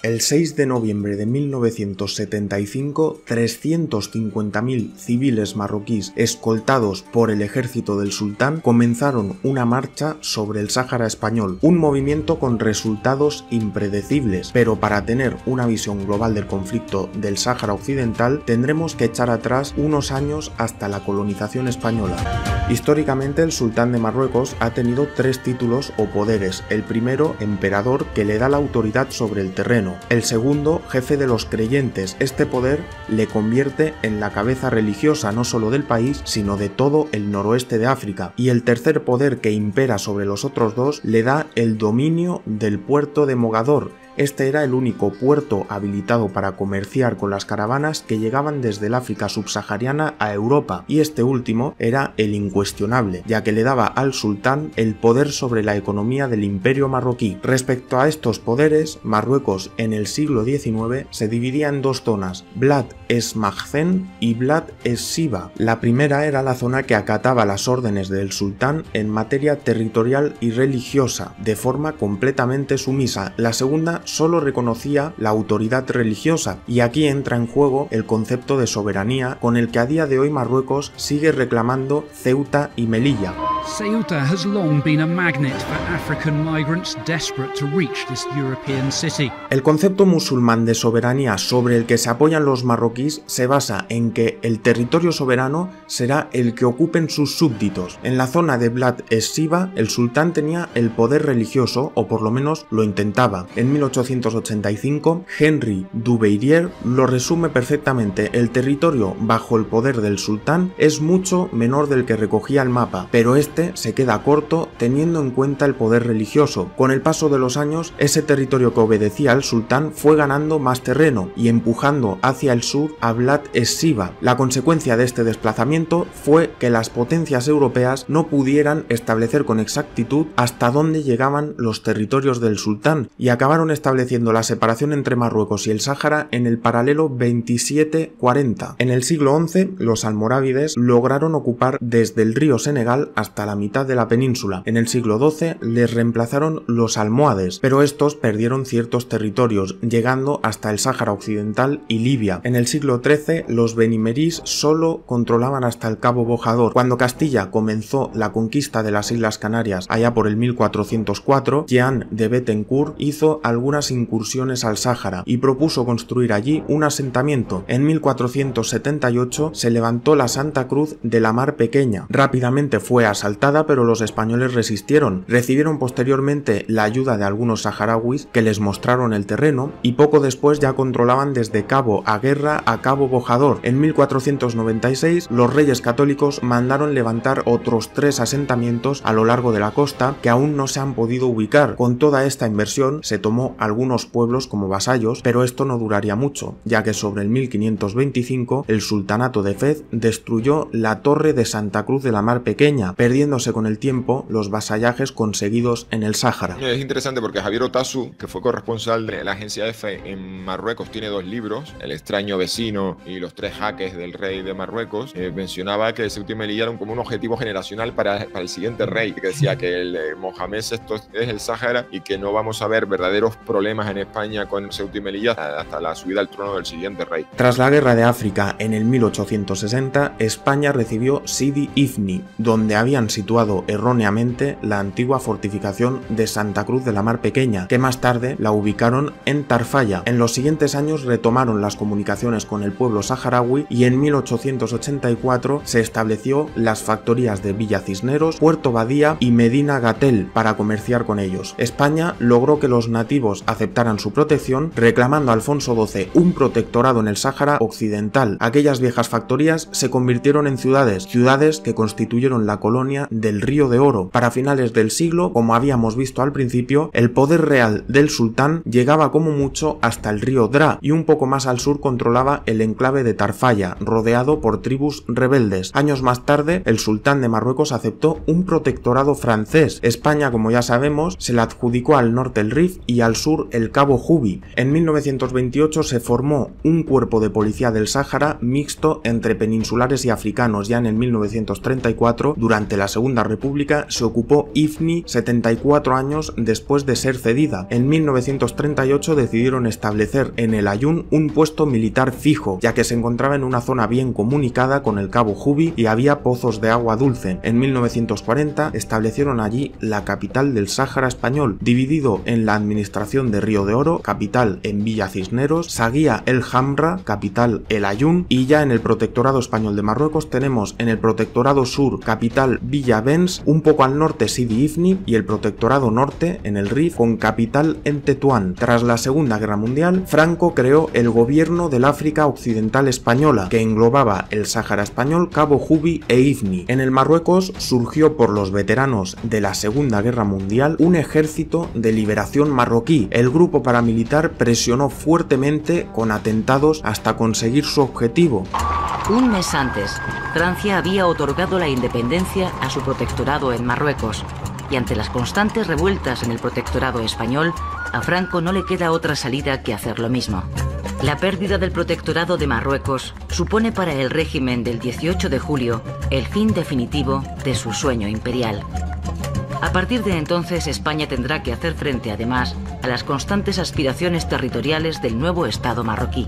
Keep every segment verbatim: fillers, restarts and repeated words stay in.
El seis de noviembre de mil novecientos setenta y cinco, trescientos cincuenta mil civiles marroquíes escoltados por el ejército del sultán comenzaron una marcha sobre el Sáhara español, un movimiento con resultados impredecibles, pero para tener una visión global del conflicto del Sáhara occidental tendremos que echar atrás unos años hasta la colonización española. Históricamente el sultán de Marruecos ha tenido tres títulos o poderes: el primero, emperador, que le da la autoridad sobre el terreno; el segundo, jefe de los creyentes. Este poder le convierte en la cabeza religiosa no solo del país, sino de todo el noroeste de África; y el tercer poder, que impera sobre los otros dos, le da el dominio del puerto de Mogador. Este era el único puerto habilitado para comerciar con las caravanas que llegaban desde el África subsahariana a Europa, y este último era el incuestionable, ya que le daba al sultán el poder sobre la economía del imperio marroquí. Respecto a estos poderes, Marruecos en el siglo diecinueve se dividía en dos zonas: Blad es Magzen y Blad es Siba. La primera era la zona que acataba las órdenes del sultán en materia territorial y religiosa, de forma completamente sumisa. La segunda solo reconocía la autoridad religiosa, y aquí entra en juego el concepto de soberanía con el que a día de hoy Marruecos sigue reclamando Ceuta y Melilla. Ceuta has long been a magnet for African migrants desperate to reach this European city. El concepto musulmán de soberanía sobre el que se apoyan los marroquíes se basa en que el territorio soberano será el que ocupen sus súbditos. En la zona de Blad es Siba, el sultán tenía el poder religioso, o por lo menos lo intentaba. En mil ochocientos ochenta y cinco, Henri Duverrier lo resume perfectamente: el territorio bajo el poder del sultán es mucho menor del que recogía el mapa, pero este se queda corto teniendo en cuenta el poder religioso. Con el paso de los años, ese territorio que obedecía al sultán fue ganando más terreno y empujando hacia el sur a Blad es Siba. La consecuencia de este desplazamiento fue que las potencias europeas no pudieran establecer con exactitud hasta dónde llegaban los territorios del sultán, y acabaron estableciendo la separación entre Marruecos y el Sáhara en el paralelo veintisiete cuarenta. En el siglo once, los almorávides lograron ocupar desde el río Senegal hasta la mitad de la península. En el siglo doce les reemplazaron los almohades, pero estos perdieron ciertos territorios, llegando hasta el Sáhara occidental y Libia. En el siglo trece, los benimerís solo controlaban hasta el Cabo Bojador. Cuando Castilla comenzó la conquista de las Islas Canarias allá por el mil cuatrocientos cuatro, Jean de Bettencourt hizo algunas incursiones al Sáhara y propuso construir allí un asentamiento. En mil cuatrocientos setenta y ocho se levantó la Santa Cruz de la Mar Pequeña. Rápidamente fue asaltada, pero los españoles resistieron. Recibieron posteriormente la ayuda de algunos saharauis que les mostraron el terreno, y poco después ya controlaban desde Cabo Aguerra a Cabo Bojador. En mil cuatrocientos noventa y seis los reyes católicos mandaron levantar otros tres asentamientos a lo largo de la costa que aún no se han podido ubicar. Con toda esta inversión se tomó algunos pueblos como vasallos, pero esto no duraría mucho, ya que sobre el mil quinientos veinticinco el sultanato de Fez destruyó la torre de Santa Cruz de la Mar Pequeña, perdiéndose con el tiempo los vasallajes conseguidos en el Sáhara. Es interesante porque Javier Otazu, que fue corresponsal de la agencia EFE en Marruecos, tiene dos libros: El extraño vecino y Los tres jaques del rey de Marruecos. Eh, mencionaba que Ceuta y Melilla eran como un objetivo generacional para, para el siguiente rey, que decía que el eh, Mohamed sexto es el Sáhara y que no vamos a ver verdaderos problemas en España con Ceuta y Melilla hasta la subida al trono del siguiente rey. Tras la guerra de África en el mil ochocientos sesenta, España recibió Sidi Ifni, donde habían situado erróneamente la antigua fortificación de Santa Cruz de la Mar Pequeña, que más tarde la ubicaron en Tarfaya. En los siguientes años retomaron las comunicaciones con el pueblo saharaui, y en mil ochocientos ochenta y cuatro se estableció las factorías de Villa Cisneros, Puerto Badía y Medina Gatel para comerciar con ellos. España logró que los nativos aceptaran su protección, reclamando a Alfonso doce un protectorado en el Sáhara occidental. Aquellas viejas factorías se convirtieron en ciudades, ciudades que constituyeron la colonia del Río de Oro. Para finales del siglo, como habíamos visto al principio, el poder real del sultán llegaba como mucho hasta el río Dra, y un poco más al sur controlaba el enclave de Tarfaya, rodeado por tribus rebeldes. Años más tarde, el sultán de Marruecos aceptó un protectorado francés. España, como ya sabemos, se le adjudicó al norte el Rif y al sur el Cabo Jubi. En mil novecientos veintiocho se formó un cuerpo de policía del Sáhara mixto entre peninsulares y africanos, ya en el mil novecientos treinta y cuatro, durante la la Segunda República se ocupó Ifni setenta y cuatro años después de ser cedida. En mil novecientos treinta y ocho decidieron establecer en el Ayun un puesto militar fijo, ya que se encontraba en una zona bien comunicada con el Cabo Jubi y había pozos de agua dulce. En mil novecientos cuarenta establecieron allí la capital del Sáhara español, dividido en la administración de Río de Oro, capital en Villa Cisneros, Saguía el Hamra, capital el Ayun, y ya en el Protectorado Español de Marruecos tenemos en el Protectorado Sur, capital Villa Bens, un poco al norte Sidi Ifni, y el Protectorado Norte en el Rif con capital en Tetuán. Tras la Segunda Guerra Mundial, Franco creó el Gobierno del África Occidental Española, que englobaba el Sáhara español, Cabo Jubi e Ifni. En el Marruecos surgió por los veteranos de la Segunda Guerra Mundial un ejército de liberación marroquí. El grupo paramilitar presionó fuertemente con atentados hasta conseguir su objetivo. Un mes antes, Francia había otorgado la independencia a su protectorado en Marruecos, y ante las constantes revueltas en el protectorado español, a Franco no le queda otra salida que hacer lo mismo. La pérdida del protectorado de Marruecos supone para el régimen del dieciocho de julio el fin definitivo de su sueño imperial. A partir de entonces, España tendrá que hacer frente, además, a las constantes aspiraciones territoriales del nuevo Estado marroquí.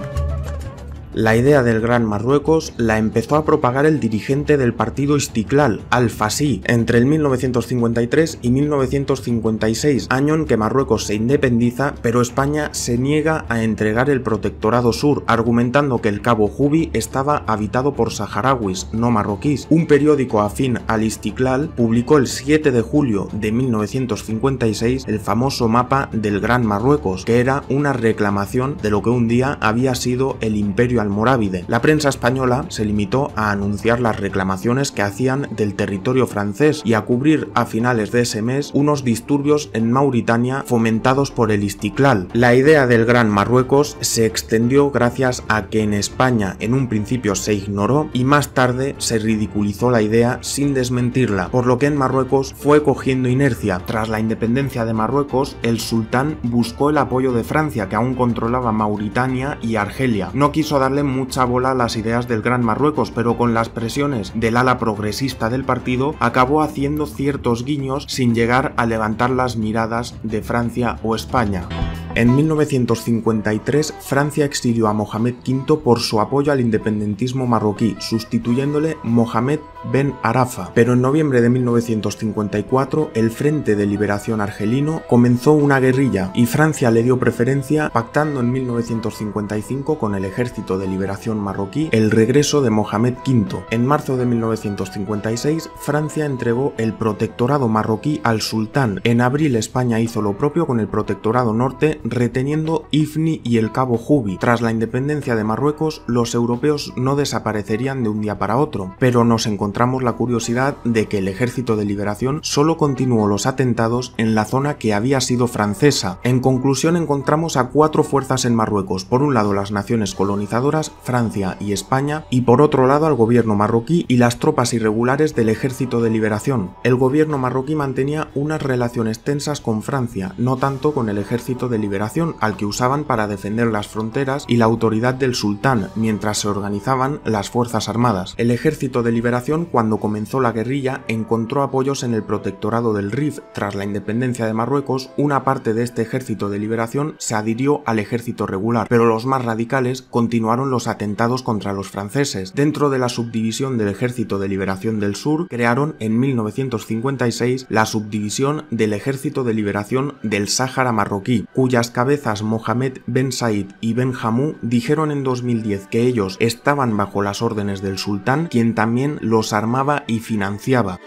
La idea del Gran Marruecos la empezó a propagar el dirigente del partido Istiklal, Al-Fassi, entre el mil novecientos cincuenta y tres y mil novecientos cincuenta y seis, año en que Marruecos se independiza, pero España se niega a entregar el Protectorado Sur, argumentando que el Cabo Jubi estaba habitado por saharauis, no marroquíes. Un periódico afín al Istiklal publicó el siete de julio de mil novecientos cincuenta y seis el famoso mapa del Gran Marruecos, que era una reclamación de lo que un día había sido el Imperio almorávide. La prensa española se limitó a anunciar las reclamaciones que hacían del territorio francés y a cubrir a finales de ese mes unos disturbios en Mauritania fomentados por el Istiklal. La idea del Gran Marruecos se extendió gracias a que en España en un principio se ignoró y más tarde se ridiculizó la idea sin desmentirla, por lo que en Marruecos fue cogiendo inercia. Tras la independencia de Marruecos, el sultán buscó el apoyo de Francia, que aún controlaba Mauritania y Argelia. No quiso darle mucha bola a las ideas del Gran Marruecos, pero con las presiones del ala progresista del partido acabó haciendo ciertos guiños sin llegar a levantar las miradas de Francia o España. En mil novecientos cincuenta y tres, Francia exilió a Mohamed quinto por su apoyo al independentismo marroquí, sustituyéndole Mohamed Ben Arafa. Pero en noviembre de mil novecientos cincuenta y cuatro, el Frente de Liberación Argelino comenzó una guerrilla y Francia le dio preferencia, pactando en mil novecientos cincuenta y cinco con el Ejército de Liberación Marroquí el regreso de Mohamed quinto. En marzo de mil novecientos cincuenta y seis, Francia entregó el protectorado marroquí al sultán. En abril, España hizo lo propio con el Protectorado Norte, reteniendo Ifni y el Cabo Jubi. Tras la independencia de Marruecos, los europeos no desaparecerían de un día para otro, pero nos encontramos la curiosidad de que el Ejército de Liberación solo continuó los atentados en la zona que había sido francesa. En conclusión, encontramos a cuatro fuerzas en Marruecos: por un lado las naciones colonizadoras, Francia y España, y por otro lado al gobierno marroquí y las tropas irregulares del Ejército de Liberación. El gobierno marroquí mantenía unas relaciones tensas con Francia, no tanto con el Ejército de Liberación, al que usaban para defender las fronteras y la autoridad del sultán, mientras se organizaban las fuerzas armadas. El Ejército de Liberación, cuando comenzó la guerrilla, encontró apoyos en el Protectorado del Rif. Tras la independencia de Marruecos, una parte de este Ejército de Liberación se adhirió al ejército regular, pero los más radicales continuaron los atentados contra los franceses. Dentro de la subdivisión del Ejército de Liberación del Sur, crearon en mil novecientos cincuenta y seis la subdivisión del Ejército de Liberación del Sáhara marroquí, cuyas cabezas Mohamed Ben Said y Ben Hamou dijeron en dos mil diez que ellos estaban bajo las órdenes del sultán, quien también los armaba y financiaba.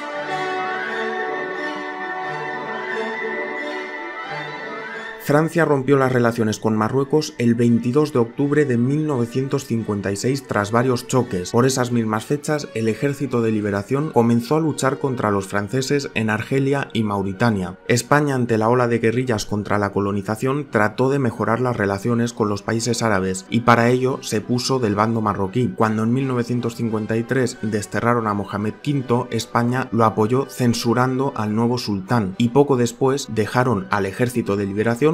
Francia rompió las relaciones con Marruecos el veintidós de octubre de mil novecientos cincuenta y seis tras varios choques. Por esas mismas fechas, el Ejército de Liberación comenzó a luchar contra los franceses en Argelia y Mauritania. España, ante la ola de guerrillas contra la colonización, trató de mejorar las relaciones con los países árabes y para ello se puso del bando marroquí. Cuando en mil novecientos cincuenta y tres desterraron a Mohamed quinto, España lo apoyó censurando al nuevo sultán y poco después dejaron al Ejército de Liberación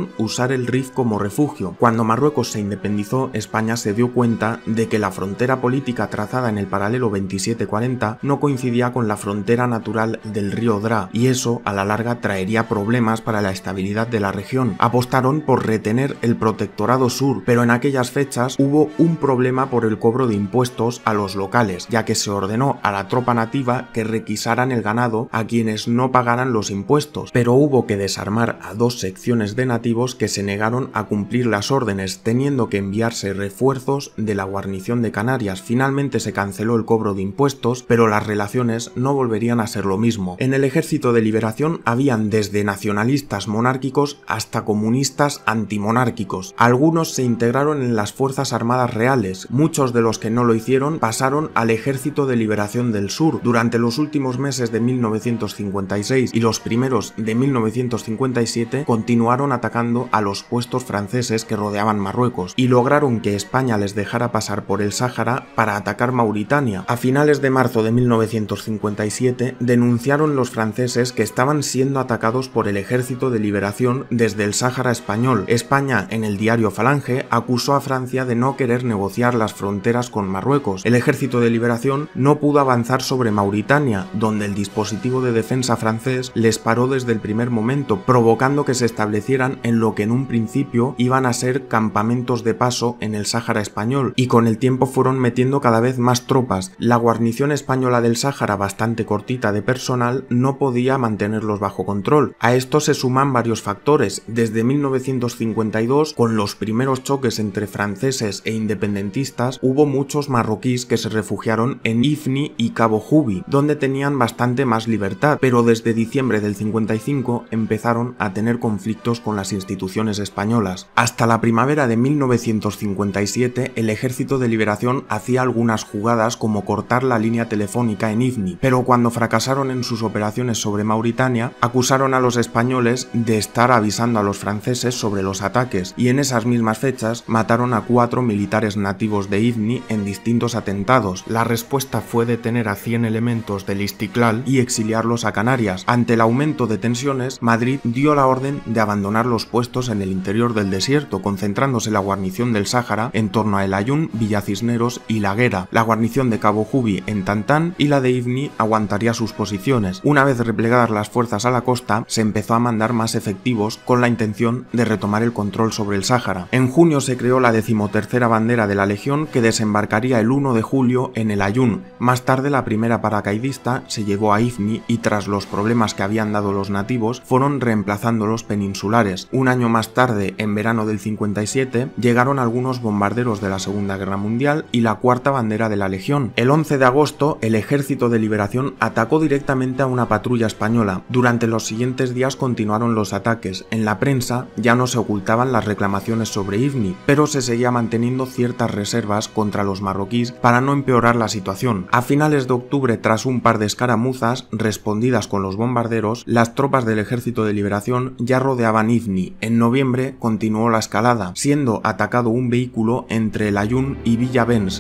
decidieron usar el Rif como refugio. Cuando Marruecos se independizó, España se dio cuenta de que la frontera política trazada en el paralelo veintisiete cuarenta no coincidía con la frontera natural del río Dra, y eso a la larga traería problemas para la estabilidad de la región. Apostaron por retener el protectorado sur, pero en aquellas fechas hubo un problema por el cobro de impuestos a los locales, ya que se ordenó a la tropa nativa que requisaran el ganado a quienes no pagaran los impuestos, pero hubo que desarmar a dos secciones de nativos que se negaron a cumplir las órdenes, teniendo que enviarse refuerzos de la guarnición de Canarias. Finalmente se canceló el cobro de impuestos, pero las relaciones no volverían a ser lo mismo. En el Ejército de Liberación habían desde nacionalistas monárquicos hasta comunistas antimonárquicos. Algunos se integraron en las Fuerzas Armadas Reales, muchos de los que no lo hicieron pasaron al Ejército de Liberación del Sur. Durante los últimos meses de mil novecientos cincuenta y seis y los primeros de mil novecientos cincuenta y siete continuaron atacando a los puestos franceses que rodeaban Marruecos y lograron que España les dejara pasar por el Sáhara para atacar Mauritania. A finales de marzo de mil novecientos cincuenta y siete denunciaron los franceses que estaban siendo atacados por el Ejército de Liberación desde el Sáhara español. España, en el diario Falange, acusó a Francia de no querer negociar las fronteras con Marruecos. El Ejército de Liberación no pudo avanzar sobre Mauritania, donde el dispositivo de defensa francés les paró desde el primer momento, provocando que se establecieran en lo que en un principio iban a ser campamentos de paso en el Sáhara español, y con el tiempo fueron metiendo cada vez más tropas. La guarnición española del Sáhara, bastante cortita de personal, no podía mantenerlos bajo control. A esto se suman varios factores. Desde mil novecientos cincuenta y dos, con los primeros choques entre franceses e independentistas, hubo muchos marroquíes que se refugiaron en Ifni y Cabo Jubi, donde tenían bastante más libertad, pero desde diciembre del cincuenta y cinco empezaron a tener conflictos con las instituciones españolas. Hasta la primavera de mil novecientos cincuenta y siete, el Ejército de Liberación hacía algunas jugadas como cortar la línea telefónica en Ifni, pero cuando fracasaron en sus operaciones sobre Mauritania, acusaron a los españoles de estar avisando a los franceses sobre los ataques, y en esas mismas fechas mataron a cuatro militares nativos de Ifni en distintos atentados. La respuesta fue detener a cien elementos del Istiklal y exiliarlos a Canarias. Ante el aumento de tensiones, Madrid dio la orden de abandonar los puestos en el interior del desierto, concentrándose la guarnición del Sáhara en torno a El Ayun, Villa Cisneros y La Guera. La guarnición de Cabo Jubi en Tantán y la de Ifni aguantaría sus posiciones. Una vez replegadas las fuerzas a la costa, se empezó a mandar más efectivos con la intención de retomar el control sobre el Sáhara. En junio se creó la decimotercera bandera de la Legión, que desembarcaría el uno de julio en El Ayun. Más tarde la primera paracaidista se llevó a Ifni y tras los problemas que habían dado los nativos, fueron reemplazando los peninsulares. Un año más tarde, en verano del cincuenta y siete, llegaron algunos bombarderos de la Segunda Guerra Mundial y la cuarta bandera de la Legión. El once de agosto, el Ejército de Liberación atacó directamente a una patrulla española. Durante los siguientes días continuaron los ataques. En la prensa ya no se ocultaban las reclamaciones sobre Ifni, pero se seguía manteniendo ciertas reservas contra los marroquíes para no empeorar la situación. A finales de octubre, tras un par de escaramuzas respondidas con los bombarderos, las tropas del Ejército de Liberación ya rodeaban Ifni. En noviembre continuó la escalada, siendo atacado un vehículo entre El Ayun y Villa Bens.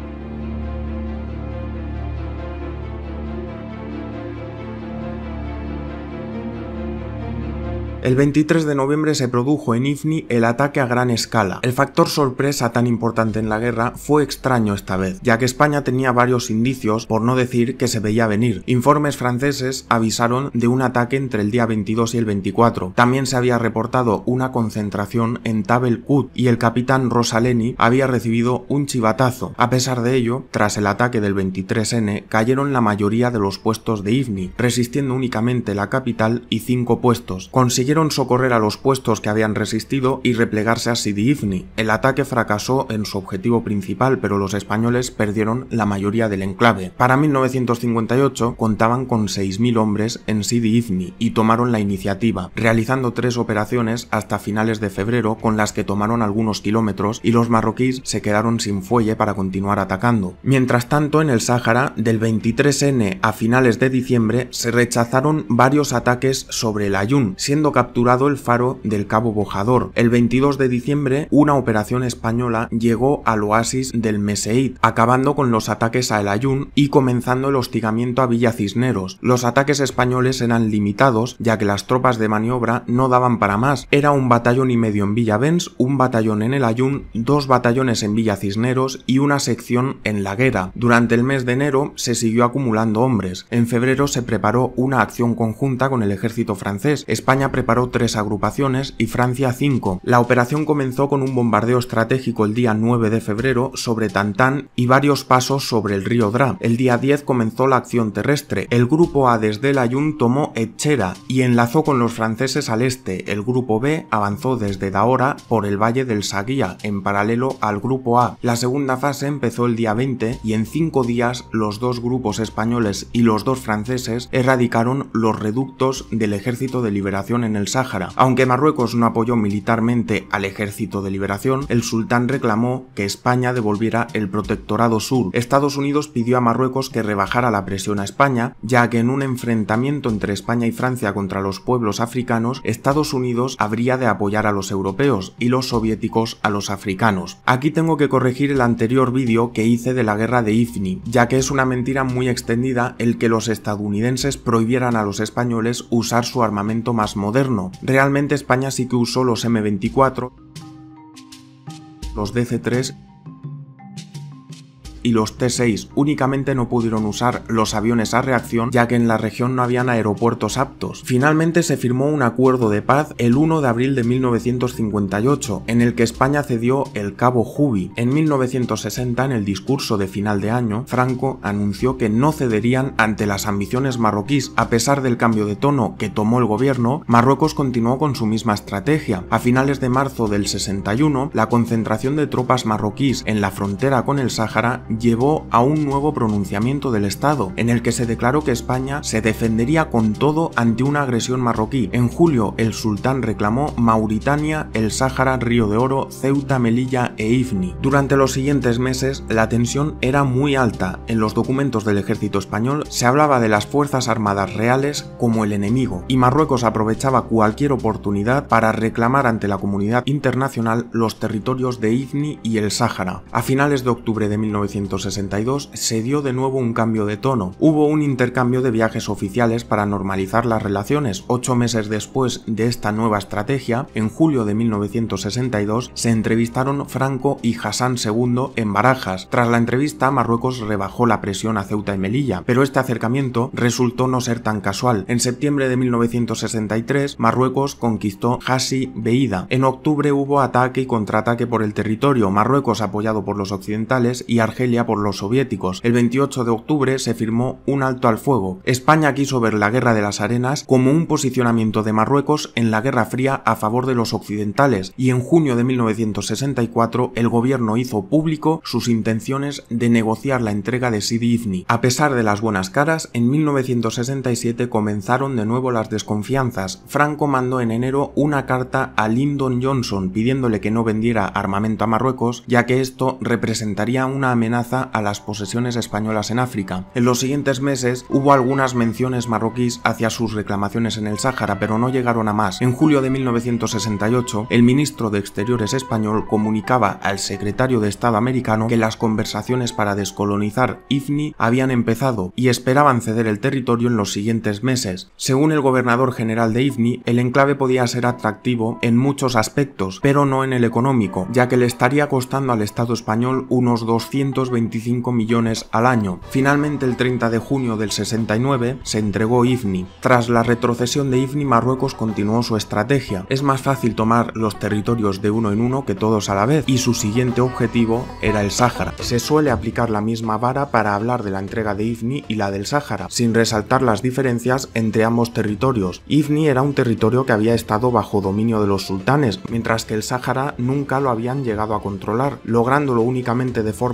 El veintitrés de noviembre se produjo en Ifni el ataque a gran escala. El factor sorpresa tan importante en la guerra fue extraño esta vez, ya que España tenía varios indicios, por no decir que se veía venir. Informes franceses avisaron de un ataque entre el día veintidós y el veinticuatro. También se había reportado una concentración en Tab el Qud y el capitán Rosaleni había recibido un chivatazo. A pesar de ello, tras el ataque del veintitrés ene, cayeron la mayoría de los puestos de Ifni, resistiendo únicamente la capital y cinco puestos. Consiguieron socorrer a los puestos que habían resistido y replegarse a Sidi Ifni. El ataque fracasó en su objetivo principal, pero los españoles perdieron la mayoría del enclave. Para mil novecientos cincuenta y ocho contaban con seis mil hombres en Sidi Ifni y tomaron la iniciativa, realizando tres operaciones hasta finales de febrero con las que tomaron algunos kilómetros y los marroquíes se quedaron sin fuelle para continuar atacando. Mientras tanto, en el Sáhara, del veintitrés ene a finales de diciembre, se rechazaron varios ataques sobre El Ayun, siendo capaz capturado el faro del Cabo Bojador. El veintidós de diciembre, una operación española llegó al oasis del Meseid, acabando con los ataques a El Aaiún y comenzando el hostigamiento a Villa Cisneros. Los ataques españoles eran limitados, ya que las tropas de maniobra no daban para más. Era un batallón y medio en Villavens, un batallón en El Aaiún, dos batallones en Villa Cisneros y una sección en La Guera. Durante el mes de enero se siguió acumulando hombres. En febrero se preparó una acción conjunta con el ejército francés. España preparó tres agrupaciones y Francia cinco. La operación comenzó con un bombardeo estratégico el día nueve de febrero sobre Tantán y varios pasos sobre el río Dra. El día diez comenzó la acción terrestre. El grupo A desde El Aaiún tomó Etxera y enlazó con los franceses al este. El grupo B avanzó desde Daora por el valle del Saguía, en paralelo al grupo A. La segunda fase empezó el día veinte y en cinco días los dos grupos españoles y los dos franceses erradicaron los reductos del Ejército de Liberación en el Sáhara. Aunque Marruecos no apoyó militarmente al Ejército de Liberación, el sultán reclamó que España devolviera el Protectorado Sur. Estados Unidos pidió a Marruecos que rebajara la presión a España, ya que en un enfrentamiento entre España y Francia contra los pueblos africanos, Estados Unidos habría de apoyar a los europeos y los soviéticos a los africanos. Aquí tengo que corregir el anterior vídeo que hice de la guerra de Ifni, ya que es una mentira muy extendida el que los estadounidenses prohibieran a los españoles usar su armamento más moderno. Realmente España sí que usó los eme veinticuatro, los de ce tres y los te seis. Únicamente no pudieron usar los aviones a reacción, ya que en la región no habían aeropuertos aptos. Finalmente se firmó un acuerdo de paz el uno de abril de mil novecientos cincuenta y ocho, en el que España cedió el Cabo Juby. En mil novecientos sesenta, en el discurso de final de año, Franco anunció que no cederían ante las ambiciones marroquíes. A pesar del cambio de tono que tomó el gobierno, Marruecos continuó con su misma estrategia. A finales de marzo del sesenta y uno, la concentración de tropas marroquíes en la frontera con el Sáhara llevó a un nuevo pronunciamiento del Estado, en el que se declaró que España se defendería con todo ante una agresión marroquí. En julio, el sultán reclamó Mauritania, el Sáhara, Río de Oro, Ceuta, Melilla e Ifni. Durante los siguientes meses, la tensión era muy alta. En los documentos del ejército español se hablaba de las fuerzas armadas reales como el enemigo, y Marruecos aprovechaba cualquier oportunidad para reclamar ante la comunidad internacional los territorios de Ifni y el Sáhara. A finales de octubre de mil novecientos sesenta y dos se dio de nuevo un cambio de tono. Hubo un intercambio de viajes oficiales para normalizar las relaciones. Ocho meses después de esta nueva estrategia, en julio de mil novecientos sesenta y dos, se entrevistaron Franco y Hassan segundo en Barajas. Tras la entrevista, Marruecos rebajó la presión a Ceuta y Melilla, pero este acercamiento resultó no ser tan casual. En septiembre de mil novecientos sesenta y tres, Marruecos conquistó Hassi Beida. En octubre hubo ataque y contraataque por el territorio, Marruecos apoyado por los occidentales y Argelia por los soviéticos. El veintiocho de octubre se firmó un alto al fuego. España quiso ver la Guerra de las Arenas como un posicionamiento de Marruecos en la Guerra Fría a favor de los occidentales, y en junio de mil novecientos sesenta y cuatro el gobierno hizo público sus intenciones de negociar la entrega de Sidi Ifni. A pesar de las buenas caras, en mil novecientos sesenta y siete comenzaron de nuevo las desconfianzas. Franco mandó en enero una carta a Lyndon Johnson pidiéndole que no vendiera armamento a Marruecos, ya que esto representaría una amenaza a las posesiones españolas en África. En los siguientes meses hubo algunas menciones marroquíes hacia sus reclamaciones en el Sáhara, pero no llegaron a más. En julio de mil novecientos sesenta y ocho, el ministro de Exteriores español comunicaba al secretario de Estado americano que las conversaciones para descolonizar Ifni habían empezado y esperaban ceder el territorio en los siguientes meses. Según el gobernador general de Ifni, el enclave podía ser atractivo en muchos aspectos, pero no en el económico, ya que le estaría costando al Estado español unos doscientos veinticinco millones al año. Finalmente, el treinta de junio del sesenta y nueve, se entregó Ifni. Tras la retrocesión de Ifni, Marruecos continuó su estrategia. Es más fácil tomar los territorios de uno en uno que todos a la vez, y su siguiente objetivo era el Sáhara. Se suele aplicar la misma vara para hablar de la entrega de Ifni y la del Sáhara, sin resaltar las diferencias entre ambos territorios. Ifni era un territorio que había estado bajo dominio de los sultanes, mientras que el Sáhara nunca lo habían llegado a controlar, lográndolo únicamente de forma limitada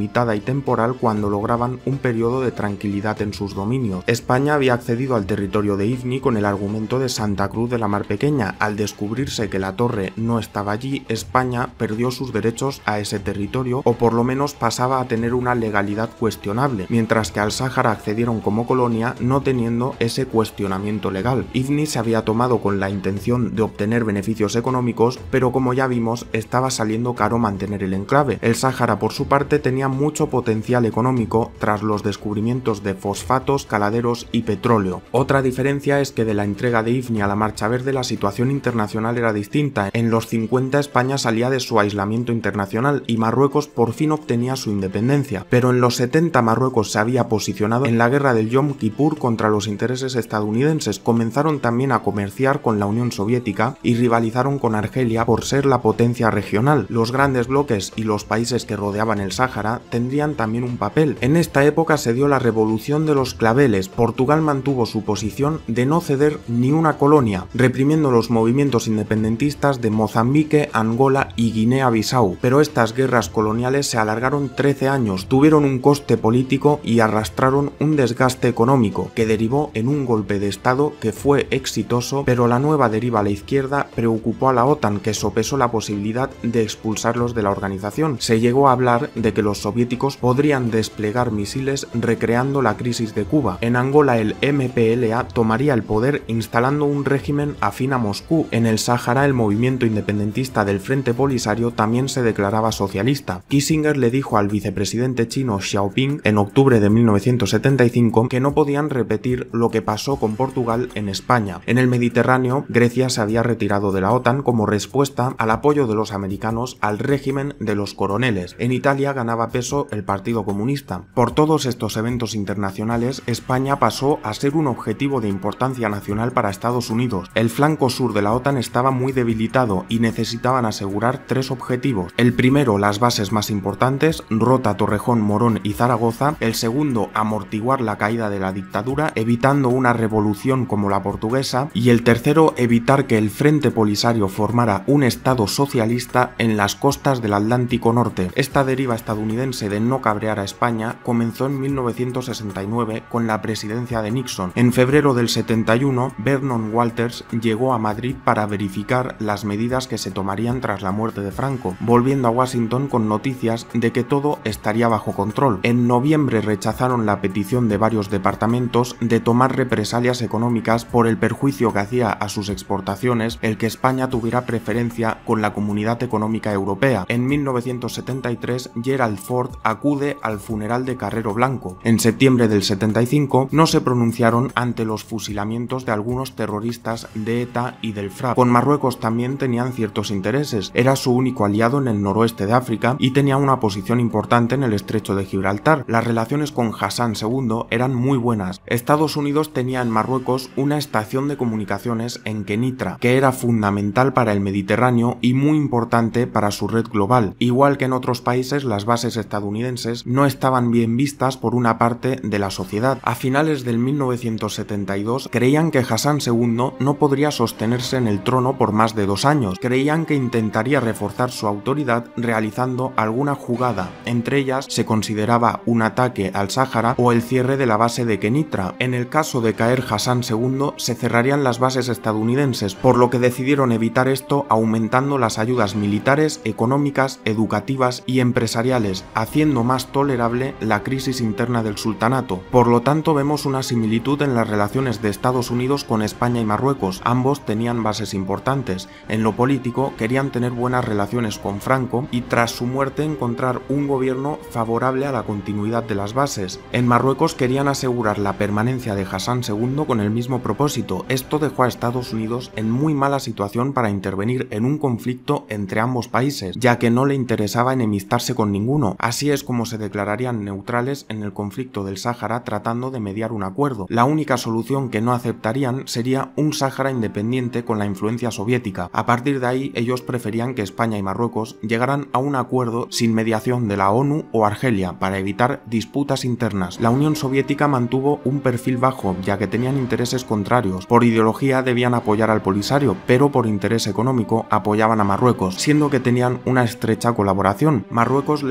limitada y temporal cuando lograban un periodo de tranquilidad en sus dominios. España había accedido al territorio de Ifni con el argumento de Santa Cruz de la Mar Pequeña. Al descubrirse que la torre no estaba allí, España perdió sus derechos a ese territorio, o por lo menos pasaba a tener una legalidad cuestionable, mientras que al Sáhara accedieron como colonia no teniendo ese cuestionamiento legal. Ifni se había tomado con la intención de obtener beneficios económicos, pero como ya vimos, estaba saliendo caro mantener el enclave. El Sáhara, por su parte, tenía mucho potencial económico tras los descubrimientos de fosfatos, caladeros y petróleo. Otra diferencia es que de la entrega de Ifni a la Marcha Verde la situación internacional era distinta. En los cincuenta España salía de su aislamiento internacional y Marruecos por fin obtenía su independencia, pero en los setenta Marruecos se había posicionado en la guerra del Yom Kippur contra los intereses estadounidenses. Comenzaron también a comerciar con la Unión Soviética y rivalizaron con Argelia por ser la potencia regional. Los grandes bloques y los países que rodeaban el Sáhara tendrían también un papel. En esta época se dio la revolución de los claveles. Portugal mantuvo su posición de no ceder ni una colonia, reprimiendo los movimientos independentistas de Mozambique, Angola y Guinea-Bissau. Pero estas guerras coloniales se alargaron trece años, tuvieron un coste político y arrastraron un desgaste económico que derivó en un golpe de estado que fue exitoso, pero la nueva deriva a la izquierda preocupó a la OTAN, que sopesó la posibilidad de expulsarlos de la organización. Se llegó a hablar de que los soviéticos podrían desplegar misiles recreando la crisis de Cuba. En Angola el M P L A tomaría el poder instalando un régimen afín a Moscú. En el Sáhara el movimiento independentista del Frente Polisario también se declaraba socialista. Kissinger le dijo al vicepresidente chino Xiaoping en octubre de mil novecientos setenta y cinco que no podían repetir lo que pasó con Portugal en España. En el Mediterráneo, Grecia se había retirado de la OTAN como respuesta al apoyo de los americanos al régimen de los coroneles. En Italia ganaba peso el Partido Comunista. Por todos estos eventos internacionales, España pasó a ser un objetivo de importancia nacional para Estados Unidos. El flanco sur de la OTAN estaba muy debilitado y necesitaban asegurar tres objetivos. El primero, las bases más importantes, Rota, Torrejón, Morón y Zaragoza. El segundo, amortiguar la caída de la dictadura, evitando una revolución como la portuguesa. Y el tercero, evitar que el Frente Polisario formara un estado socialista en las costas del Atlántico Norte. Esta deriva estadounidense de no cabrear a España comenzó en mil novecientos sesenta y nueve con la presidencia de Nixon. En febrero del setenta y uno, Vernon Walters llegó a Madrid para verificar las medidas que se tomarían tras la muerte de Franco, volviendo a Washington con noticias de que todo estaría bajo control. En noviembre rechazaron la petición de varios departamentos de tomar represalias económicas por el perjuicio que hacía a sus exportaciones el que España tuviera preferencia con la Comunidad Económica Europea. En mil novecientos setenta y tres, Gerald Ford acude al funeral de Carrero Blanco. En septiembre del setenta y cinco, no se pronunciaron ante los fusilamientos de algunos terroristas de ETA y del FRAP. Con Marruecos también tenían ciertos intereses. Era su único aliado en el noroeste de África y tenía una posición importante en el estrecho de Gibraltar. Las relaciones con Hassan segundo eran muy buenas. Estados Unidos tenía en Marruecos una estación de comunicaciones en Kenitra, que era fundamental para el Mediterráneo y muy importante para su red global. Igual que en otros países, las bases estadounidenses no estaban bien vistas por una parte de la sociedad. A finales del mil novecientos setenta y dos creían que Hassan segundo no podría sostenerse en el trono por más de dos años. Creían que intentaría reforzar su autoridad realizando alguna jugada. Entre ellas se consideraba un ataque al Sáhara o el cierre de la base de Kenitra. En el caso de caer Hassan segundo se cerrarían las bases estadounidenses, por lo que decidieron evitar esto aumentando las ayudas militares, económicas, educativas y empresariales, haciendo más tolerable la crisis interna del sultanato. Por lo tanto, vemos una similitud en las relaciones de Estados Unidos con España y Marruecos. Ambos tenían bases importantes. En lo político, querían tener buenas relaciones con Franco y tras su muerte encontrar un gobierno favorable a la continuidad de las bases. En Marruecos querían asegurar la permanencia de Hassan segundo con el mismo propósito. Esto dejó a Estados Unidos en muy mala situación para intervenir en un conflicto entre ambos países, ya que no le interesaba enemistarse con ninguno. Así es como se declararían neutrales en el conflicto del Sáhara, tratando de mediar un acuerdo. La única solución que no aceptarían sería un Sáhara independiente con la influencia soviética. A partir de ahí, ellos preferían que España y Marruecos llegaran a un acuerdo sin mediación de la ONU o Argelia para evitar disputas internas. La Unión Soviética mantuvo un perfil bajo, ya que tenían intereses contrarios. Por ideología debían apoyar al Polisario, pero por interés económico apoyaban a Marruecos, siendo que tenían una estrecha colaboración. Marruecos les vendía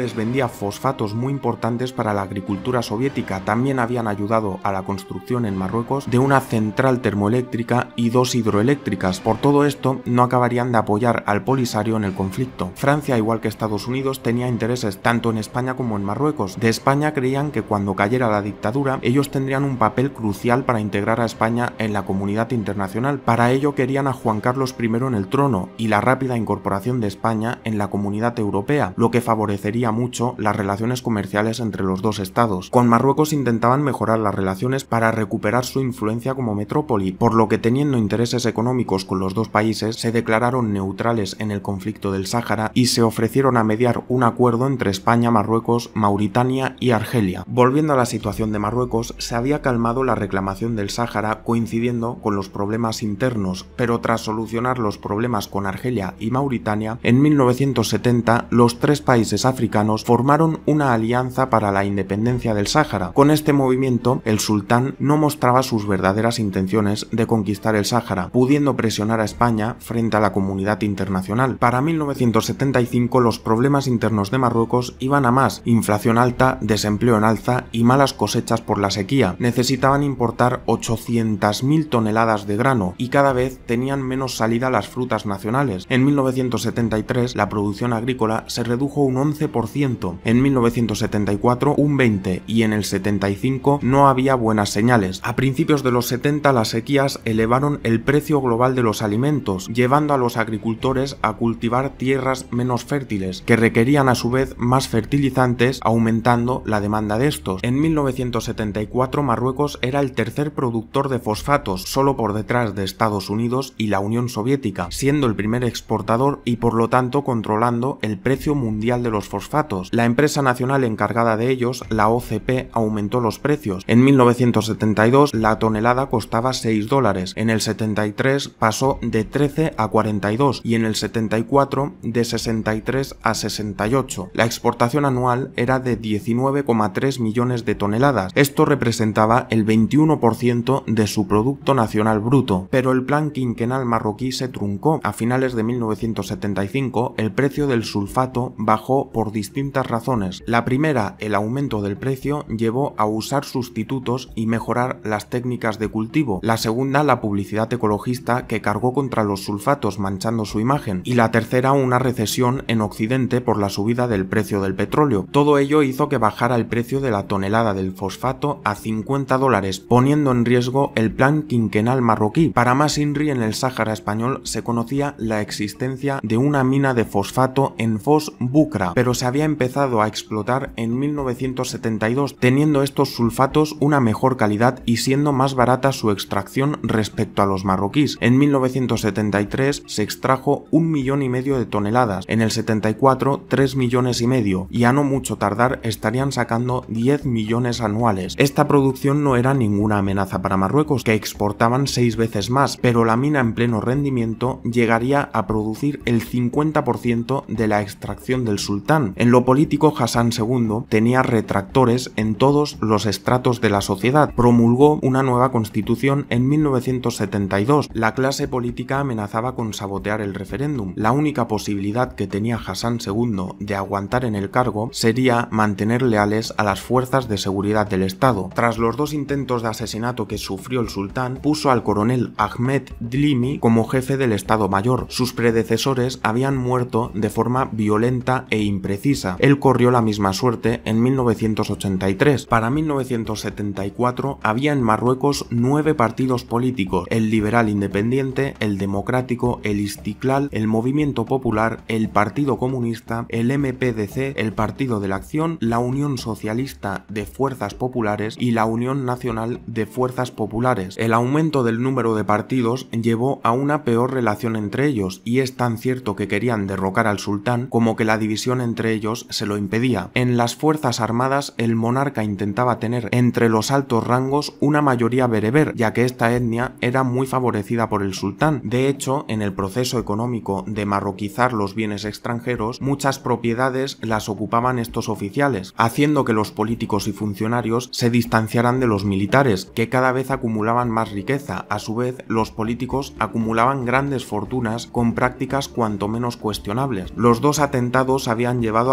producía fosfatos muy importantes para la agricultura soviética. También habían ayudado a la construcción en Marruecos de una central termoeléctrica y dos hidroeléctricas. Por todo esto, no acabarían de apoyar al Polisario en el conflicto. Francia, igual que Estados Unidos, tenía intereses tanto en España como en Marruecos. De España creían que cuando cayera la dictadura, ellos tendrían un papel crucial para integrar a España en la comunidad internacional. Para ello querían a Juan Carlos primero en el trono y la rápida incorporación de España en la comunidad europea, lo que favorecería mucho las relaciones comerciales entre los dos estados. Con Marruecos intentaban mejorar las relaciones para recuperar su influencia como metrópoli, por lo que teniendo intereses económicos con los dos países, se declararon neutrales en el conflicto del Sáhara y se ofrecieron a mediar un acuerdo entre España, Marruecos, Mauritania y Argelia. Volviendo a la situación de Marruecos, se había calmado la reclamación del Sáhara coincidiendo con los problemas internos, pero tras solucionar los problemas con Argelia y Mauritania, en mil novecientos setenta los tres países africanos formaron una alianza para la independencia del Sáhara. Con este movimiento, el sultán no mostraba sus verdaderas intenciones de conquistar el Sáhara, pudiendo presionar a España frente a la comunidad internacional. Para mil novecientos setenta y cinco los problemas internos de Marruecos iban a más: inflación alta, desempleo en alza y malas cosechas por la sequía. Necesitaban importar ochocientas mil toneladas de grano y cada vez tenían menos salida las frutas nacionales. En mil novecientos setenta y tres la producción agrícola se redujo un once por ciento, en mil novecientos setenta y cuatro un veinte por ciento y en el setenta y cinco no había buenas señales. A principios de los setenta las sequías elevaron el precio global de los alimentos, llevando a los agricultores a cultivar tierras menos fértiles, que requerían a su vez más fertilizantes, aumentando la demanda de estos. En mil novecientos setenta y cuatro Marruecos era el tercer productor de fosfatos, solo por detrás de Estados Unidos y la Unión Soviética, siendo el primer exportador y por lo tanto controlando el precio mundial de los fosfatos. La empresa nacional encargada de ellos, la O C P, aumentó los precios. En mil novecientos setenta y dos la tonelada costaba seis dólares, en el setenta y tres pasó de trece a cuarenta y dos y en el setenta y cuatro de sesenta y tres a sesenta y ocho. La exportación anual era de diecinueve coma tres millones de toneladas. Esto representaba el veintiuno por ciento de su Producto Nacional Bruto. Pero el plan quinquenal marroquí se truncó. A finales de mil novecientos setenta y cinco el precio del sulfato bajó por distintas razones. La primera, el aumento del precio, llevó a usar sustitutos y mejorar las técnicas de cultivo. La segunda, la publicidad ecologista que cargó contra los sulfatos manchando su imagen. Y la tercera, una recesión en Occidente por la subida del precio del petróleo. Todo ello hizo que bajara el precio de la tonelada del fosfato a cincuenta dólares, poniendo en riesgo el plan quinquenal marroquí. Para más inri, en el Sáhara español se conocía la existencia de una mina de fosfato en Fos Bucra, pero se había empezado a explotar en mil novecientos setenta y dos, teniendo estos sulfatos una mejor calidad y siendo más barata su extracción respecto a los marroquíes. En mil novecientos setenta y tres se extrajo un millón y medio de toneladas, en el setenta y cuatro tres millones y medio, y a no mucho tardar estarían sacando diez millones anuales. Esta producción no era ninguna amenaza para Marruecos, que exportaban seis veces más, pero la mina en pleno rendimiento llegaría a producir el cincuenta por ciento de la extracción del sultán. En lo político, Hassan segundo tenía retractores en todos los estratos de la sociedad. Promulgó una nueva constitución en mil novecientos setenta y dos. La clase política amenazaba con sabotear el referéndum. La única posibilidad que tenía Hassan segundo de aguantar en el cargo sería mantener leales a las fuerzas de seguridad del Estado. Tras los dos intentos de asesinato que sufrió el sultán, puso al coronel Ahmed Dlimi como jefe del Estado Mayor. Sus predecesores habían muerto de forma violenta e imprecisa. Él corrió la misma suerte en mil novecientos ochenta y tres. Para mil novecientos setenta y cuatro había en Marruecos nueve partidos políticos: el Liberal Independiente, el Democrático, el Istiklal, el Movimiento Popular, el Partido Comunista, el M P D C, el Partido de la Acción, la Unión Socialista de Fuerzas Populares y la Unión Nacional de Fuerzas Populares. El aumento del número de partidos llevó a una peor relación entre ellos, y es tan cierto que querían derrocar al sultán como que la división entre ellos se lo impedía. En las Fuerzas Armadas, el monarca intentaba tener entre los altos rangos una mayoría bereber, ya que esta etnia era muy favorecida por el sultán. De hecho, en el proceso económico de marroquizar los bienes extranjeros, muchas propiedades las ocupaban estos oficiales, haciendo que los políticos y funcionarios se distanciaran de los militares, que cada vez acumulaban más riqueza. A su vez, los políticos acumulaban grandes fortunas con prácticas cuanto menos cuestionables. Los dos atentados habían llevado a Hassan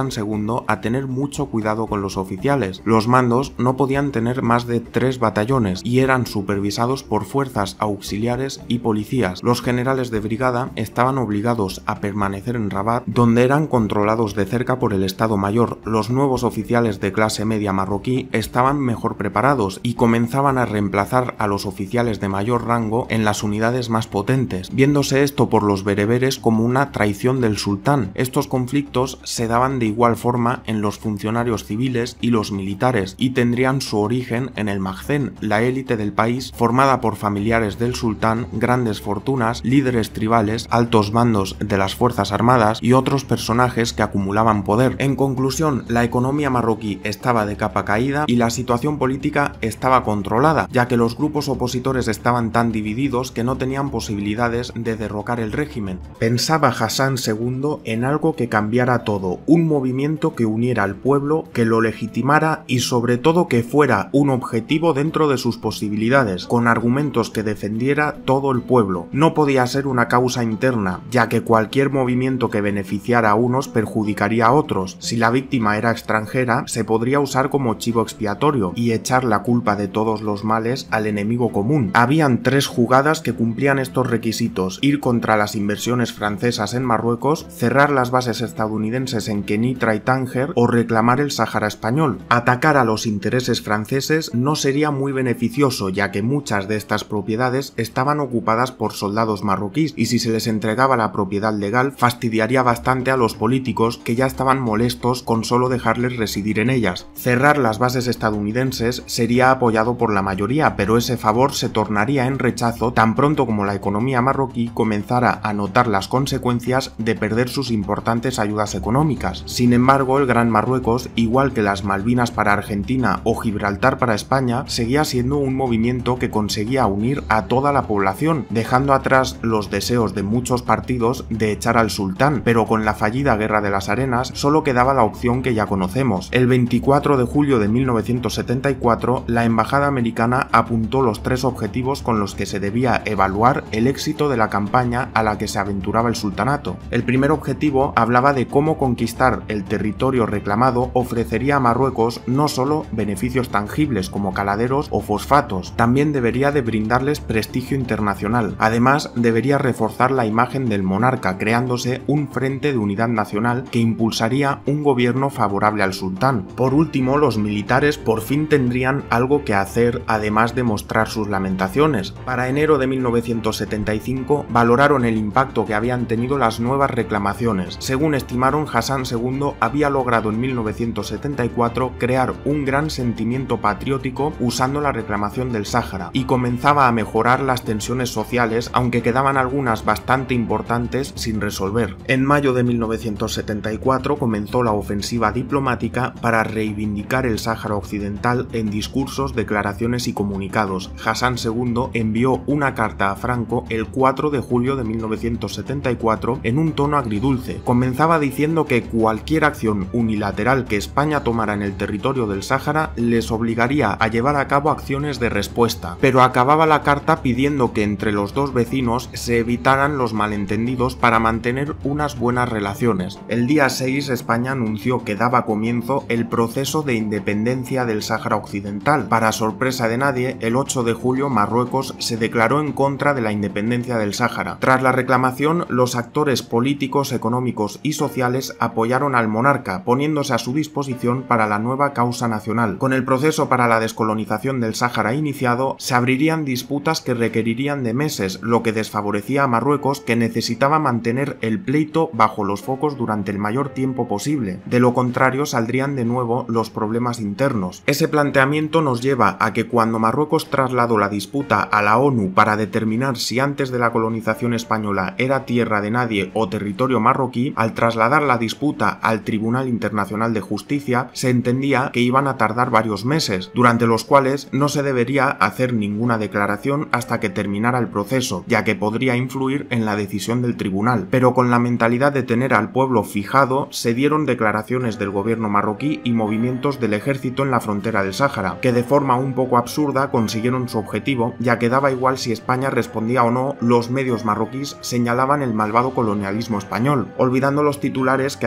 Hasán segundo a tener mucho cuidado con los oficiales. Los mandos no podían tener más de tres batallones y eran supervisados por fuerzas auxiliares y policías. Los generales de brigada estaban obligados a permanecer en Rabat, donde eran controlados de cerca por el Estado Mayor. Los nuevos oficiales de clase media marroquí estaban mejor preparados y comenzaban a reemplazar a los oficiales de mayor rango en las unidades más potentes, viéndose esto por los bereberes como una traición del sultán. Estos conflictos se daban de igual forma en los funcionarios civiles y los militares y tendrían su origen en el Maghzen, la élite del país formada por familiares del sultán, grandes fortunas, líderes tribales, altos mandos de las fuerzas armadas y otros personajes que acumulaban poder. En conclusión, la economía marroquí estaba de capa caída y la situación política estaba controlada, ya que los grupos opositores estaban tan divididos que no tenían posibilidades de derrocar el régimen. Pensaba Hasán segundo en algo que cambiara todo, un movimiento que uniera al pueblo, que lo legitimara y sobre todo que fuera un objetivo dentro de sus posibilidades, con argumentos que defendiera todo el pueblo. No podía ser una causa interna, ya que cualquier movimiento que beneficiara a unos perjudicaría a otros. Si la víctima era extranjera, se podría usar como chivo expiatorio y echar la culpa de todos los males al enemigo común. Habían tres jugadas que cumplían estos requisitos: ir contra las inversiones francesas en Marruecos, cerrar las bases estadounidenses en Kenitra y Tánger o reclamar el Sáhara español. Atacar a los intereses franceses no sería muy beneficioso, ya que muchas de estas propiedades estaban ocupadas por soldados marroquíes y si se les entregaba la propiedad legal fastidiaría bastante a los políticos que ya estaban molestos con solo dejarles residir en ellas. Cerrar las bases estadounidenses sería apoyado por la mayoría, pero ese favor se tornaría en rechazo tan pronto como la economía marroquí comenzara a notar las consecuencias de perder sus importantes ayudas económicas. Sin embargo, el Gran Marruecos, igual que las Malvinas para Argentina o Gibraltar para España, seguía siendo un movimiento que conseguía unir a toda la población, dejando atrás los deseos de muchos partidos de echar al sultán, pero con la fallida Guerra de las Arenas solo quedaba la opción que ya conocemos. El veinticuatro de julio de mil novecientos setenta y cuatro, la embajada americana apuntó los tres objetivos con los que se debía evaluar el éxito de la campaña a la que se aventuraba el sultanato. El primer objetivo hablaba de cómo conquistar el territorio reclamado ofrecería a Marruecos no solo beneficios tangibles como caladeros o fosfatos, también debería de brindarles prestigio internacional. Además, debería reforzar la imagen del monarca, creándose un frente de unidad nacional que impulsaría un gobierno favorable al sultán. Por último, los militares por fin tendrían algo que hacer, además de mostrar sus lamentaciones. Para enero de mil novecientos setenta y cinco, valoraron el impacto que habían tenido las nuevas reclamaciones. Según estimaron, Hasán segundo había logrado en mil novecientos setenta y cuatro crear un gran sentimiento patriótico usando la reclamación del Sáhara y comenzaba a mejorar las tensiones sociales, aunque quedaban algunas bastante importantes sin resolver. En mayo de mil novecientos setenta y cuatro comenzó la ofensiva diplomática para reivindicar el Sáhara Occidental en discursos, declaraciones y comunicados. Hasán segundo envió una carta a Franco el cuatro de julio de mil novecientos setenta y cuatro en un tono agridulce. Comenzaba diciendo que cualquier acción unilateral que España tomara en el territorio del Sáhara les obligaría a llevar a cabo acciones de respuesta, pero acababa la carta pidiendo que entre los dos vecinos se evitaran los malentendidos para mantener unas buenas relaciones. El día seis, España anunció que daba comienzo el proceso de independencia del Sáhara Occidental. Para sorpresa de nadie, el ocho de julio Marruecos se declaró en contra de la independencia del Sáhara. Tras la reclamación, los actores políticos, económicos y sociales apoyaron al monarca, poniéndose a su disposición para la nueva causa nacional. Con el proceso para la descolonización del Sáhara iniciado, se abrirían disputas que requerirían de meses, lo que desfavorecía a Marruecos, que necesitaba mantener el pleito bajo los focos durante el mayor tiempo posible. De lo contrario, saldrían de nuevo los problemas internos. Ese planteamiento nos lleva a que cuando Marruecos trasladó la disputa a la ONU para determinar si antes de la colonización española era tierra de nadie o territorio marroquí, al trasladar la disputa al Tribunal Internacional de Justicia, se entendía que iban a tardar varios meses, durante los cuales no se debería hacer ninguna declaración hasta que terminara el proceso, ya que podría influir en la decisión del tribunal. Pero con la mentalidad de tener al pueblo fijado, se dieron declaraciones del gobierno marroquí y movimientos del ejército en la frontera del Sáhara, que de forma un poco absurda consiguieron su objetivo, ya que daba igual si España respondía o no, los medios marroquíes señalaban el malvado colonialismo español, olvidando los titulares que hasta poco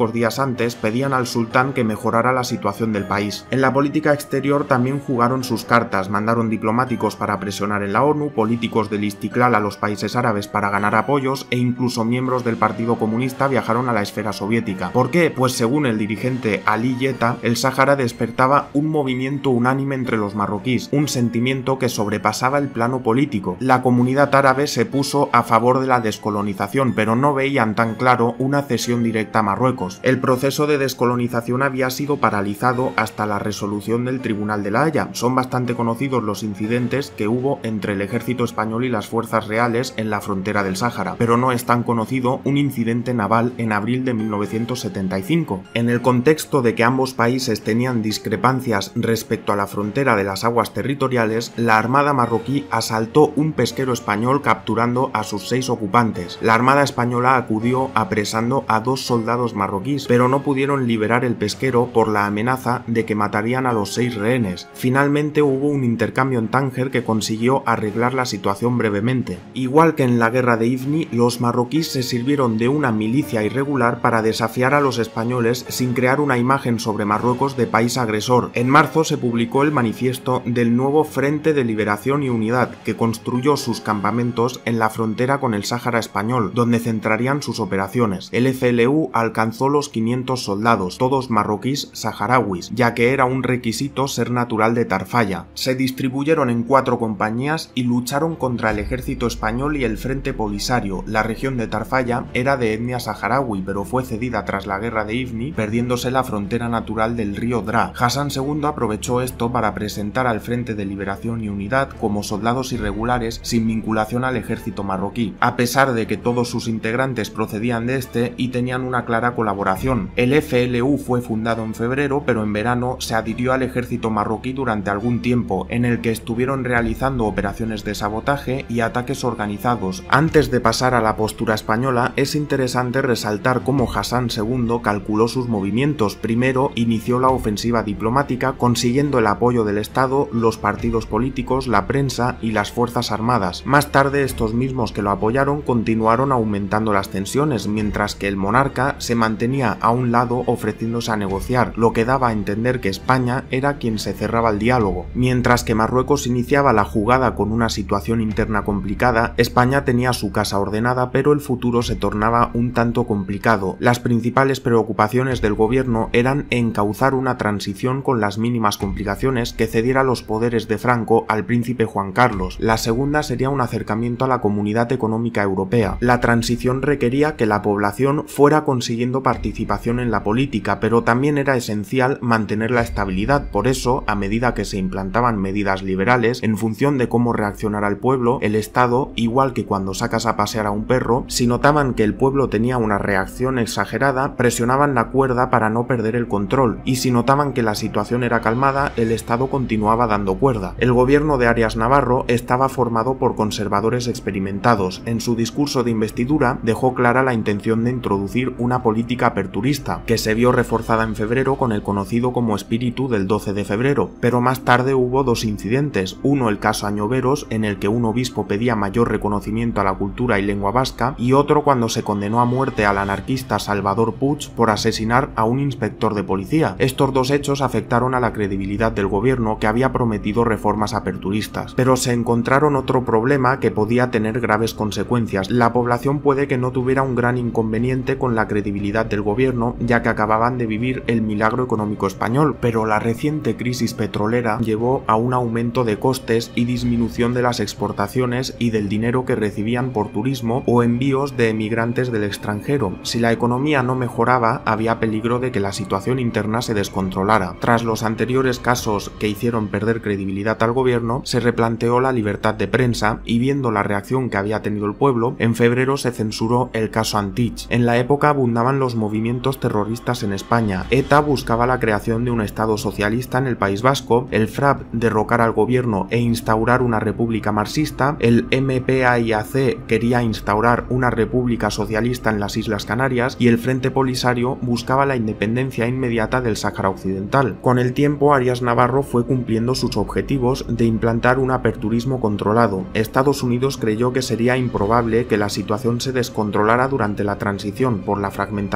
pocos días antes pedían al sultán que mejorara la situación del país. En la política exterior también jugaron sus cartas, mandaron diplomáticos para presionar en la ONU, políticos del Istiklal a los países árabes para ganar apoyos e incluso miembros del Partido Comunista viajaron a la esfera soviética. ¿Por qué? Pues según el dirigente Ali Yeta, el Sáhara despertaba un movimiento unánime entre los marroquíes, un sentimiento que sobrepasaba el plano político. La comunidad árabe se puso a favor de la descolonización, pero no veían tan claro una cesión directa a Marruecos. El proceso de descolonización había sido paralizado hasta la resolución del Tribunal de la Haya. Son bastante conocidos los incidentes que hubo entre el ejército español y las fuerzas reales en la frontera del Sáhara, pero no es tan conocido un incidente naval en abril de mil novecientos setenta y cinco. En el contexto de que ambos países tenían discrepancias respecto a la frontera de las aguas territoriales, la armada marroquí asaltó un pesquero español capturando a sus seis ocupantes. La armada española acudió apresando a dos soldados marroquíes, pero no pudieron liberar el pesquero por la amenaza de que matarían a los seis rehenes. Finalmente hubo un intercambio en Tánger que consiguió arreglar la situación brevemente. Igual que en la guerra de Ifni, los marroquíes se sirvieron de una milicia irregular para desafiar a los españoles sin crear una imagen sobre Marruecos de país agresor. En marzo se publicó el manifiesto del nuevo Frente de Liberación y Unidad, que construyó sus campamentos en la frontera con el Sáhara español, donde centrarían sus operaciones. El F L U alcanzó los quinientos soldados, todos marroquíes saharauis, ya que era un requisito ser natural de Tarfaya. Se distribuyeron en cuatro compañías y lucharon contra el ejército español y el Frente Polisario. La región de Tarfaya era de etnia saharaui, pero fue cedida tras la guerra de Ifni, perdiéndose la frontera natural del río Dra. Hassan segundo aprovechó esto para presentar al Frente de Liberación y Unidad como soldados irregulares sin vinculación al ejército marroquí, a pesar de que todos sus integrantes procedían de este y tenían una clara colaboración. El F L U fue fundado en febrero, pero en verano se adhirió al ejército marroquí durante algún tiempo, en el que estuvieron realizando operaciones de sabotaje y ataques organizados. Antes de pasar a la postura española, es interesante resaltar cómo Hassan segundo calculó sus movimientos. Primero inició la ofensiva diplomática, consiguiendo el apoyo del Estado, los partidos políticos, la prensa y las fuerzas armadas. Más tarde, estos mismos que lo apoyaron continuaron aumentando las tensiones, mientras que el monarca se mantenía a un lado ofreciéndose a negociar, lo que daba a entender que España era quien se cerraba al diálogo. Mientras que Marruecos iniciaba la jugada con una situación interna complicada, España tenía su casa ordenada, pero el futuro se tornaba un tanto complicado. Las principales preocupaciones del gobierno eran encauzar una transición con las mínimas complicaciones que cediera los poderes de Franco al príncipe Juan Carlos. La segunda sería un acercamiento a la Comunidad Económica Europea. La transición requería que la población fuera consiguiendo participación en la política, pero también era esencial mantener la estabilidad. Por eso, a medida que se implantaban medidas liberales, en función de cómo reaccionara el pueblo, el Estado, igual que cuando sacas a pasear a un perro, si notaban que el pueblo tenía una reacción exagerada, presionaban la cuerda para no perder el control, y si notaban que la situación era calmada, el Estado continuaba dando cuerda. El gobierno de Arias Navarro estaba formado por conservadores experimentados. En su discurso de investidura dejó clara la intención de introducir una política aperturista, que se vio reforzada en febrero con el conocido como espíritu del doce de febrero, pero más tarde hubo dos incidentes, uno el caso Añoveros, en el que un obispo pedía mayor reconocimiento a la cultura y lengua vasca, y otro cuando se condenó a muerte al anarquista Salvador Puig por asesinar a un inspector de policía. Estos dos hechos afectaron a la credibilidad del gobierno, que había prometido reformas aperturistas, pero se encontraron otro problema que podía tener graves consecuencias. La población puede que no tuviera un gran inconveniente con la credibilidad del gobierno, ya que acababan de vivir el milagro económico español, pero la reciente crisis petrolera llevó a un aumento de costes y disminución de las exportaciones y del dinero que recibían por turismo o envíos de emigrantes del extranjero. Si la economía no mejoraba, había peligro de que la situación interna se descontrolara. Tras los anteriores casos que hicieron perder credibilidad al gobierno, se replanteó la libertad de prensa y, viendo la reacción que había tenido el pueblo, en febrero se censuró el caso Antich. En la época abundaban los movimientos terroristas en España. ETA buscaba la creación de un Estado socialista en el País Vasco, el FRAP derrocar al gobierno e instaurar una república marxista, el M P A I A C quería instaurar una república socialista en las Islas Canarias y el Frente Polisario buscaba la independencia inmediata del Sáhara Occidental. Con el tiempo, Arias Navarro fue cumpliendo sus objetivos de implantar un aperturismo controlado. Estados Unidos creyó que sería improbable que la situación se descontrolara durante la transición por la fragmentación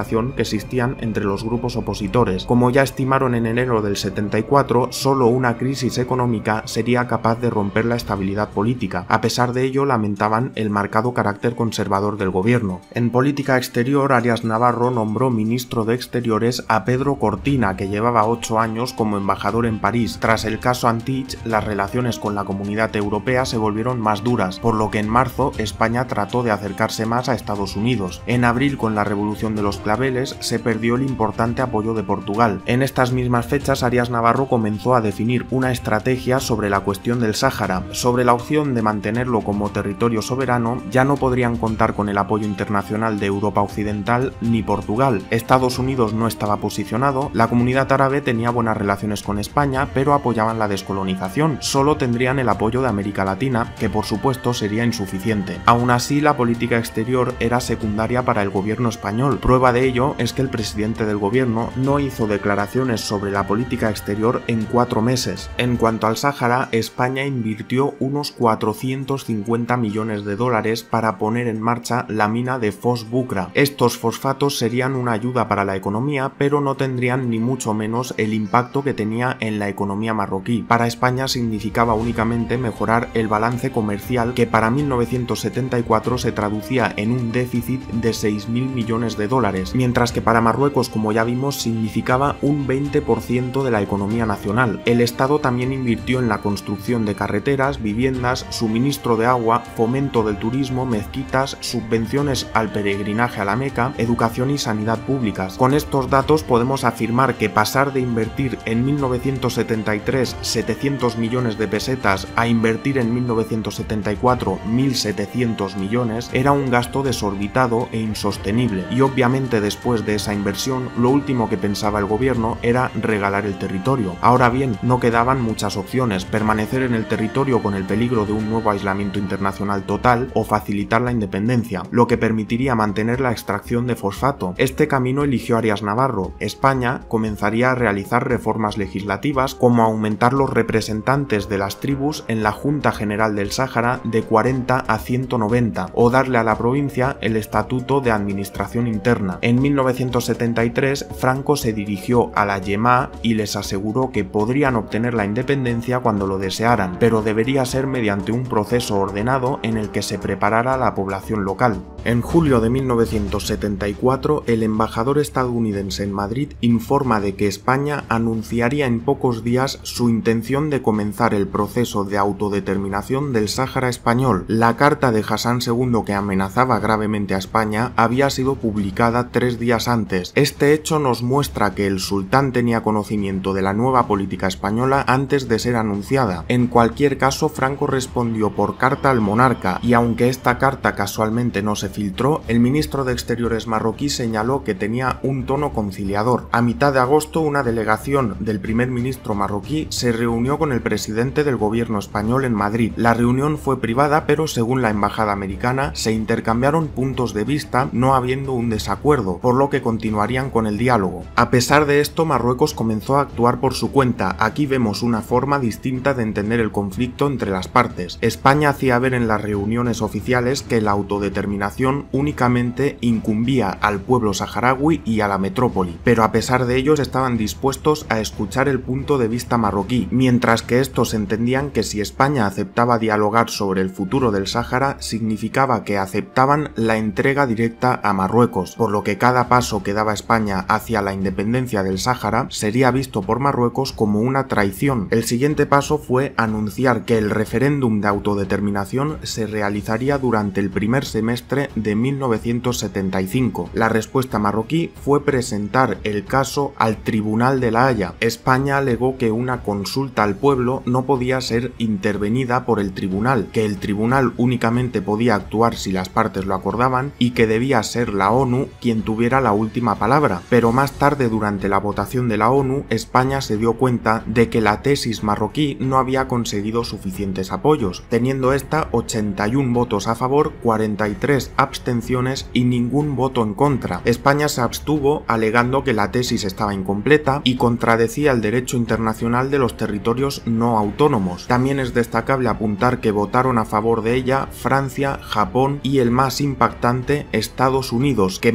colaboración que existían entre los grupos opositores. Como ya estimaron en enero del setenta y cuatro, solo una crisis económica sería capaz de romper la estabilidad política. A pesar de ello, lamentaban el marcado carácter conservador del gobierno. En política exterior, Arias Navarro nombró ministro de Exteriores a Pedro Cortina, que llevaba ocho años como embajador en París. Tras el caso Antich, las relaciones con la Comunidad Europea se volvieron más duras, por lo que en marzo España trató de acercarse más a Estados Unidos. En abril, con la Revolución de los Claveles, se perdió el importante apoyo de Portugal. En estas mismas fechas, Arias Navarro comenzó a definir una estrategia sobre la cuestión del Sáhara. Sobre la opción de mantenerlo como territorio soberano, ya no podrían contar con el apoyo internacional de Europa Occidental ni Portugal. Estados Unidos no estaba posicionado, la comunidad árabe tenía buenas relaciones con España, pero apoyaban la descolonización. Solo tendrían el apoyo de América Latina, que por supuesto sería insuficiente. Aún así, la política exterior era secundaria para el gobierno español. Prueba de ello es que el presidente del gobierno no hizo declaraciones sobre la política exterior en cuatro meses. En cuanto al Sáhara, España invirtió unos cuatrocientos cincuenta millones de dólares para poner en marcha la mina de Fos Bucra. Estos fosfatos serían una ayuda para la economía, pero no tendrían ni mucho menos el impacto que tenía en la economía marroquí. Para España significaba únicamente mejorar el balance comercial, que para mil novecientos setenta y cuatro se traducía en un déficit de seis mil millones de dólares, mientras que para Marruecos, como ya vimos, significaba un veinte por ciento de la economía nacional. El Estado también invirtió en la construcción de carreteras, viviendas, suministro de agua, fomento del turismo, mezquitas, subvenciones al peregrinaje a la Meca, educación y sanidad públicas. Con estos datos podemos afirmar que pasar de invertir en mil novecientos setenta y tres setecientos millones de pesetas a invertir en mil novecientos setenta y cuatro mil setecientos millones era un gasto desorbitado e insostenible, y obviamente después de esa inversión lo último que pensaba el gobierno era regalar el territorio. Ahora bien, no quedaban muchas opciones: permanecer en el territorio con el peligro de un nuevo aislamiento internacional total o facilitar la independencia, lo que permitiría mantener la extracción de fosfato. Este camino eligió Arias Navarro. España comenzaría a realizar reformas legislativas, como aumentar los representantes de las tribus en la Junta General del Sáhara de cuarenta a ciento noventa, o darle a la provincia el estatuto de administración interna. En mil novecientos setenta y tres, Franco se dirigió a la Yemá y les aseguró que podrían obtener la independencia cuando lo desearan, pero debería ser mediante un proceso ordenado en el que se preparara la población local. En julio de mil novecientos setenta y cuatro, el embajador estadounidense en Madrid informa de que España anunciaría en pocos días su intención de comenzar el proceso de autodeterminación del Sáhara español. La carta de Hassan segundo, que amenazaba gravemente a España, había sido publicada tres días antes. Este hecho nos muestra que el sultán tenía conocimiento de la nueva política española antes de ser anunciada. En cualquier caso, Franco respondió por carta al monarca, y aunque esta carta casualmente no se filtró, el ministro de Exteriores marroquí señaló que tenía un tono conciliador. A mitad de agosto, una delegación del primer ministro marroquí se reunió con el presidente del gobierno español en Madrid. La reunión fue privada, pero según la embajada americana, se intercambiaron puntos de vista, no habiendo un desacuerdo, por lo que continuarían con el diálogo. A pesar de esto, Marruecos comenzó a actuar por su cuenta. Aquí vemos una forma distinta de entender el conflicto entre las partes. España hacía ver en las reuniones oficiales que la autodeterminación únicamente incumbía al pueblo saharaui y a la metrópoli, pero a pesar de ellos estaban dispuestos a escuchar el punto de vista marroquí, mientras que estos entendían que si España aceptaba dialogar sobre el futuro del Sáhara, significaba que aceptaban la entrega directa a Marruecos, por lo que cada paso que daba España hacia la independencia del Sáhara sería visto por Marruecos como una traición. El siguiente paso fue anunciar que el referéndum de autodeterminación se realizaría durante el primer semestre de mil novecientos setenta y cinco. La respuesta marroquí fue presentar el caso al Tribunal de la Haya. España alegó que una consulta al pueblo no podía ser intervenida por el tribunal, que el tribunal únicamente podía actuar si las partes lo acordaban y que debía ser la ONU quien tuviera la última palabra. Pero más tarde, durante la votación de la ONU, España se dio cuenta de que la tesis marroquí no había conseguido suficientes apoyos, teniendo esta ochenta y uno votos a favor, cuarenta y tres abstenciones y ningún voto en contra. España se abstuvo alegando que la tesis estaba incompleta y contradecía el derecho internacional de los territorios no autónomos. También es destacable apuntar que votaron a favor de ella Francia, Japón y, el más impactante, Estados Unidos, que molestó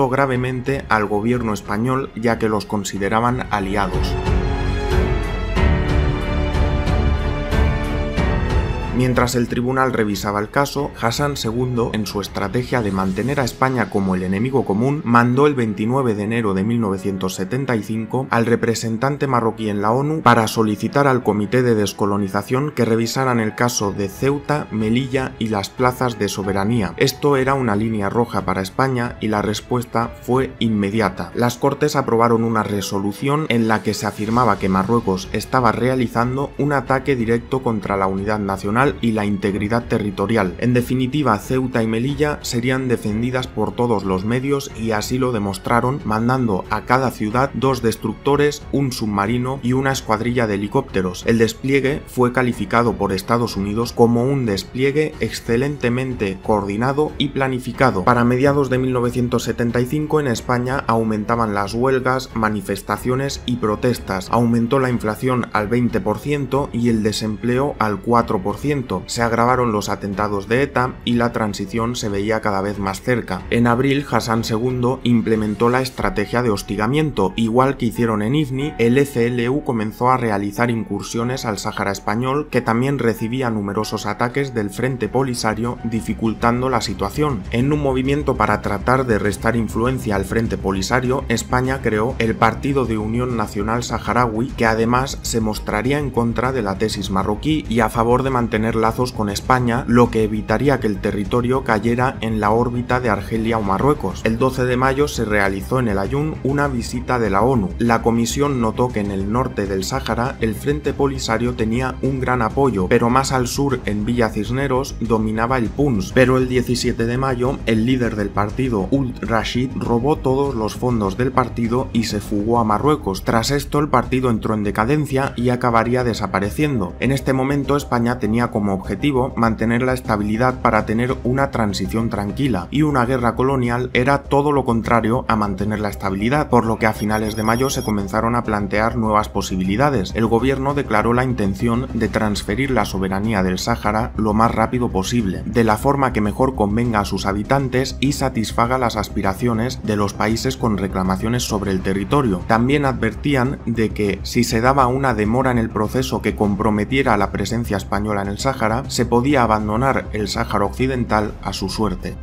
molestó gravemente al gobierno español, ya que los consideraban aliados. Mientras el tribunal revisaba el caso, Hassan segundo, en su estrategia de mantener a España como el enemigo común, mandó el veintinueve de enero de mil novecientos setenta y cinco al representante marroquí en la ONU para solicitar al Comité de Descolonización que revisaran el caso de Ceuta, Melilla y las plazas de soberanía. Esto era una línea roja para España y la respuesta fue inmediata. Las Cortes aprobaron una resolución en la que se afirmaba que Marruecos estaba realizando un ataque directo contra la unidad nacional y la integridad territorial. En definitiva, Ceuta y Melilla serían defendidas por todos los medios y así lo demostraron, mandando a cada ciudad dos destructores, un submarino y una escuadrilla de helicópteros. El despliegue fue calificado por Estados Unidos como un despliegue excelentemente coordinado y planificado. Para mediados de mil novecientos setenta y cinco en España aumentaban las huelgas, manifestaciones y protestas. Aumentó la inflación al veinte por ciento y el desempleo al cuatro por ciento. Se agravaron los atentados de ETA y la transición se veía cada vez más cerca. En abril, Hassan segundo implementó la estrategia de hostigamiento. Igual que hicieron en Ifni, el E C L U comenzó a realizar incursiones al Sáhara español, que también recibía numerosos ataques del Frente Polisario, dificultando la situación. En un movimiento para tratar de restar influencia al Frente Polisario, España creó el Partido de Unión Nacional Saharaui, que además se mostraría en contra de la tesis marroquí y a favor de mantener lazos con España, lo que evitaría que el territorio cayera en la órbita de Argelia o Marruecos. El doce de mayo se realizó en el Aaiún una visita de la ONU. La comisión notó que en el norte del Sáhara el Frente Polisario tenía un gran apoyo, pero más al sur, en Villa Cisneros, dominaba el P U N S. Pero el diecisiete de mayo, el líder del partido, Ould Rashid, robó todos los fondos del partido y se fugó a Marruecos. Tras esto, el partido entró en decadencia y acabaría desapareciendo. En este momento, España tenía como objetivo mantener la estabilidad para tener una transición tranquila, y una guerra colonial era todo lo contrario a mantener la estabilidad, por lo que a finales de mayo se comenzaron a plantear nuevas posibilidades. El gobierno declaró la intención de transferir la soberanía del Sáhara lo más rápido posible, de la forma que mejor convenga a sus habitantes y satisfaga las aspiraciones de los países con reclamaciones sobre el territorio. También advertían de que si se daba una demora en el proceso que comprometiera la presencia española en el Sáhara, se podía abandonar el Sáhara Occidental a su suerte.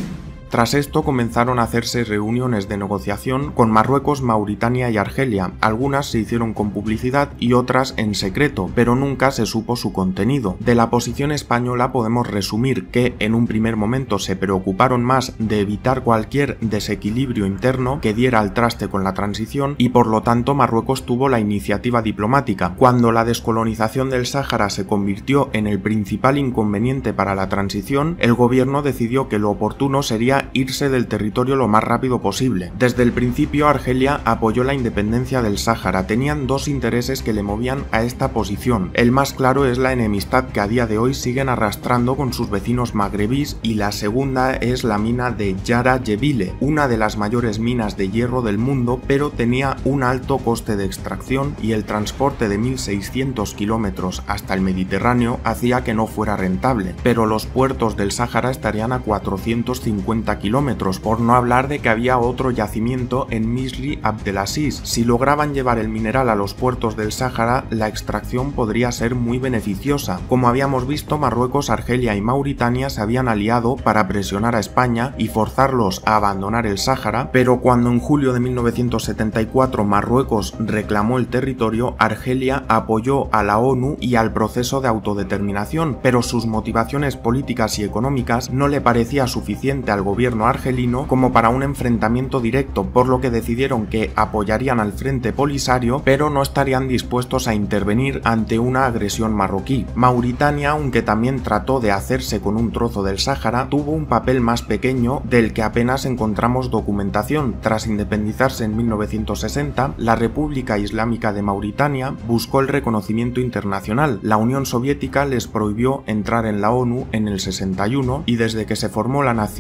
Tras esto comenzaron a hacerse reuniones de negociación con Marruecos, Mauritania y Argelia. Algunas se hicieron con publicidad y otras en secreto, pero nunca se supo su contenido. De la posición española podemos resumir que en un primer momento se preocuparon más de evitar cualquier desequilibrio interno que diera al traste con la transición, y por lo tanto Marruecos tuvo la iniciativa diplomática. Cuando la descolonización del Sáhara se convirtió en el principal inconveniente para la transición, el gobierno decidió que lo oportuno sería irse del territorio lo más rápido posible. Desde el principio, Argelia apoyó la independencia del Sáhara. Tenían dos intereses que le movían a esta posición. El más claro es la enemistad que a día de hoy siguen arrastrando con sus vecinos magrebíes, y la segunda es la mina de Yara Jebile, una de las mayores minas de hierro del mundo, pero tenía un alto coste de extracción y el transporte de mil seiscientos kilómetros hasta el Mediterráneo hacía que no fuera rentable. Pero los puertos del Sáhara estarían a cuatrocientos cincuenta kilómetros, por no hablar de que había otro yacimiento en Misri Abdelaziz. Si lograban llevar el mineral a los puertos del Sáhara, la extracción podría ser muy beneficiosa. Como habíamos visto, Marruecos, Argelia y Mauritania se habían aliado para presionar a España y forzarlos a abandonar el Sáhara, pero cuando en julio de mil novecientos setenta y cuatro Marruecos reclamó el territorio, Argelia apoyó a la ONU y al proceso de autodeterminación, pero sus motivaciones políticas y económicas no le parecía suficiente al gobierno argelino como para un enfrentamiento directo, por lo que decidieron que apoyarían al Frente Polisario, pero no estarían dispuestos a intervenir ante una agresión marroquí. Mauritania, aunque también trató de hacerse con un trozo del Sáhara, tuvo un papel más pequeño del que apenas encontramos documentación. Tras independizarse en mil novecientos sesenta, la República Islámica de Mauritania buscó el reconocimiento internacional. La Unión Soviética les prohibió entrar en la ONU en el sesenta y uno, y desde que se formó la nación mauritana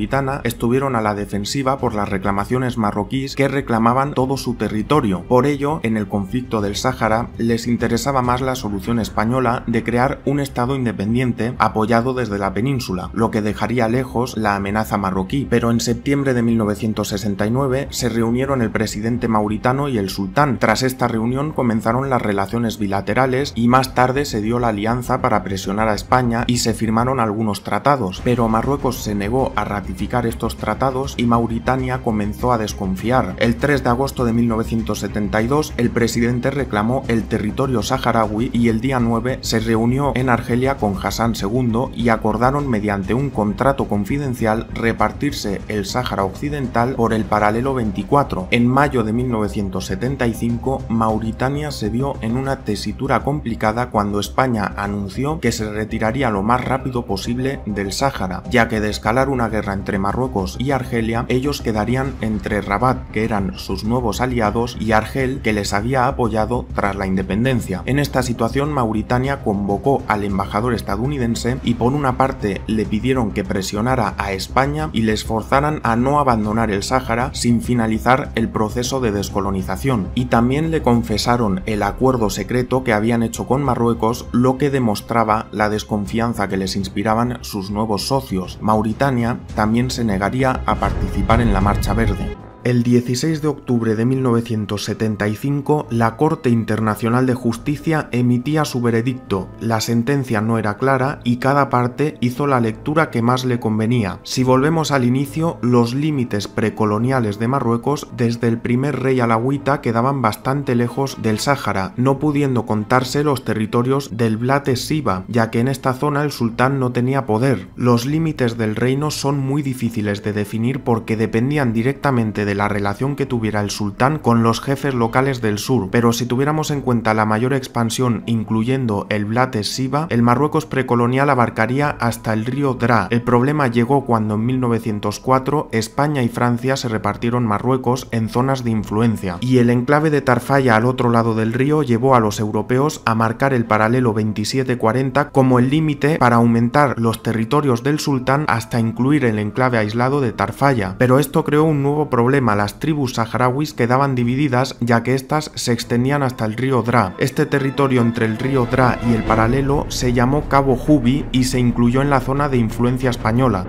Metropolitana estuvieron a la defensiva por las reclamaciones marroquíes que reclamaban todo su territorio. Por ello, en el conflicto del Sáhara les interesaba más la solución española de crear un estado independiente apoyado desde la península, lo que dejaría lejos la amenaza marroquí. Pero en septiembre de mil novecientos sesenta y nueve se reunieron el presidente mauritano y el sultán. Tras esta reunión comenzaron las relaciones bilaterales y más tarde se dio la alianza para presionar a España y se firmaron algunos tratados, pero Marruecos se negó a ratificar estos tratados y Mauritania comenzó a desconfiar. El tres de agosto de mil novecientos setenta y dos el presidente reclamó el territorio saharaui y el día nueve se reunió en Argelia con Hassan segundo y acordaron mediante un contrato confidencial repartirse el Sáhara Occidental por el paralelo veinticuatro. En mayo de mil novecientos setenta y cinco Mauritania se vio en una tesitura complicada cuando España anunció que se retiraría lo más rápido posible del Sáhara, ya que de escalar una guerra entre Marruecos y Argelia, ellos quedarían entre Rabat, que eran sus nuevos aliados, y Argel, que les había apoyado tras la independencia. En esta situación, Mauritania convocó al embajador estadounidense y por una parte le pidieron que presionara a España y les forzaran a no abandonar el Sáhara sin finalizar el proceso de descolonización, y también le confesaron el acuerdo secreto que habían hecho con Marruecos, lo que demostraba la desconfianza que les inspiraban sus nuevos socios. Mauritania también se negaría a participar en la Marcha Verde. El dieciséis de octubre de mil novecientos setenta y cinco, la Corte Internacional de Justicia emitía su veredicto. La sentencia no era clara y cada parte hizo la lectura que más le convenía. Si volvemos al inicio, los límites precoloniales de Marruecos desde el primer rey alauita quedaban bastante lejos del Sáhara, no pudiendo contarse los territorios del Blat es-Siba, ya que en esta zona el sultán no tenía poder. Los límites del reino son muy difíciles de definir porque dependían directamente de de la relación que tuviera el sultán con los jefes locales del sur, pero si tuviéramos en cuenta la mayor expansión incluyendo el Blat es-Siba, el Marruecos precolonial abarcaría hasta el río Dra. El problema llegó cuando en mil novecientos cuatro España y Francia se repartieron Marruecos en zonas de influencia, y el enclave de Tarfaya al otro lado del río llevó a los europeos a marcar el paralelo veintisiete cuarenta como el límite para aumentar los territorios del sultán hasta incluir el enclave aislado de Tarfaya, pero esto creó un nuevo problema. Las tribus saharauis quedaban divididas ya que éstas se extendían hasta el río Dra. Este territorio entre el río Dra y el paralelo se llamó Cabo Jubi y se incluyó en la zona de influencia española.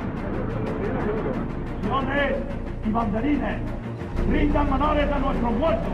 Y banderines, rindan honores a nuestros muertos.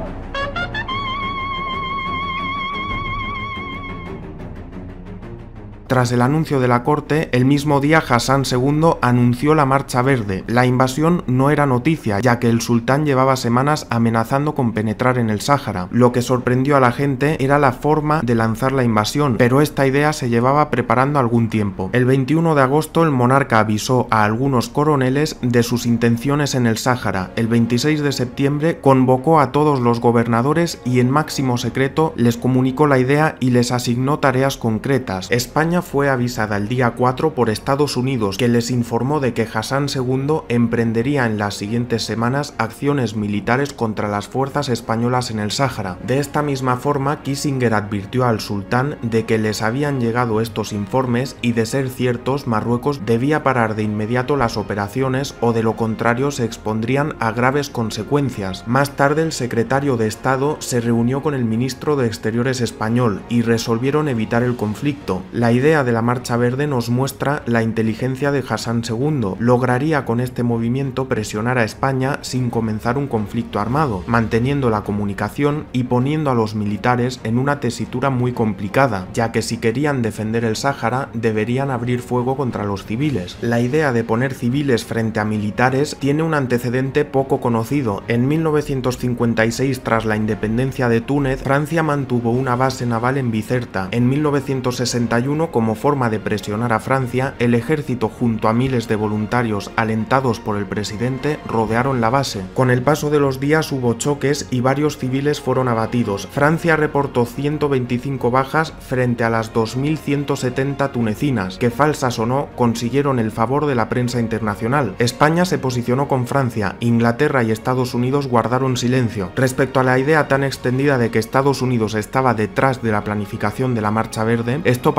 Tras el anuncio de la corte, el mismo día Hassan segundo anunció la Marcha Verde. La invasión no era noticia, ya que el sultán llevaba semanas amenazando con penetrar en el Sáhara. Lo que sorprendió a la gente era la forma de lanzar la invasión, pero esta idea se llevaba preparando algún tiempo. El veintiuno de agosto el monarca avisó a algunos coroneles de sus intenciones en el Sáhara. El veintiséis de septiembre convocó a todos los gobernadores y en máximo secreto les comunicó la idea y les asignó tareas concretas. España fue avisada el día cuatro por Estados Unidos, que les informó de que Hassan segundo emprendería en las siguientes semanas acciones militares contra las fuerzas españolas en el Sáhara. De esta misma forma, Kissinger advirtió al sultán de que les habían llegado estos informes y, de ser ciertos, Marruecos debía parar de inmediato las operaciones o de lo contrario se expondrían a graves consecuencias. Más tarde el secretario de Estado se reunió con el ministro de Exteriores español y resolvieron evitar el conflicto. La idea de la Marcha Verde nos muestra la inteligencia de Hassan segundo. Lograría con este movimiento presionar a España sin comenzar un conflicto armado, manteniendo la comunicación y poniendo a los militares en una tesitura muy complicada, ya que si querían defender el Sáhara deberían abrir fuego contra los civiles. La idea de poner civiles frente a militares tiene un antecedente poco conocido. En mil novecientos cincuenta y seis, tras la independencia de Túnez, Francia mantuvo una base naval en Bizerta. En mil novecientos sesenta y uno, como forma de presionar a Francia, el ejército junto a miles de voluntarios alentados por el presidente rodearon la base. Con el paso de los días hubo choques y varios civiles fueron abatidos. Francia reportó ciento veinticinco bajas frente a las dos mil ciento setenta tunecinas, que, falsas o no, consiguieron el favor de la prensa internacional. España se posicionó con Francia, Inglaterra y Estados Unidos guardaron silencio. Respecto a la idea tan extendida de que Estados Unidos estaba detrás de la planificación de la Marcha Verde, esto parece improbable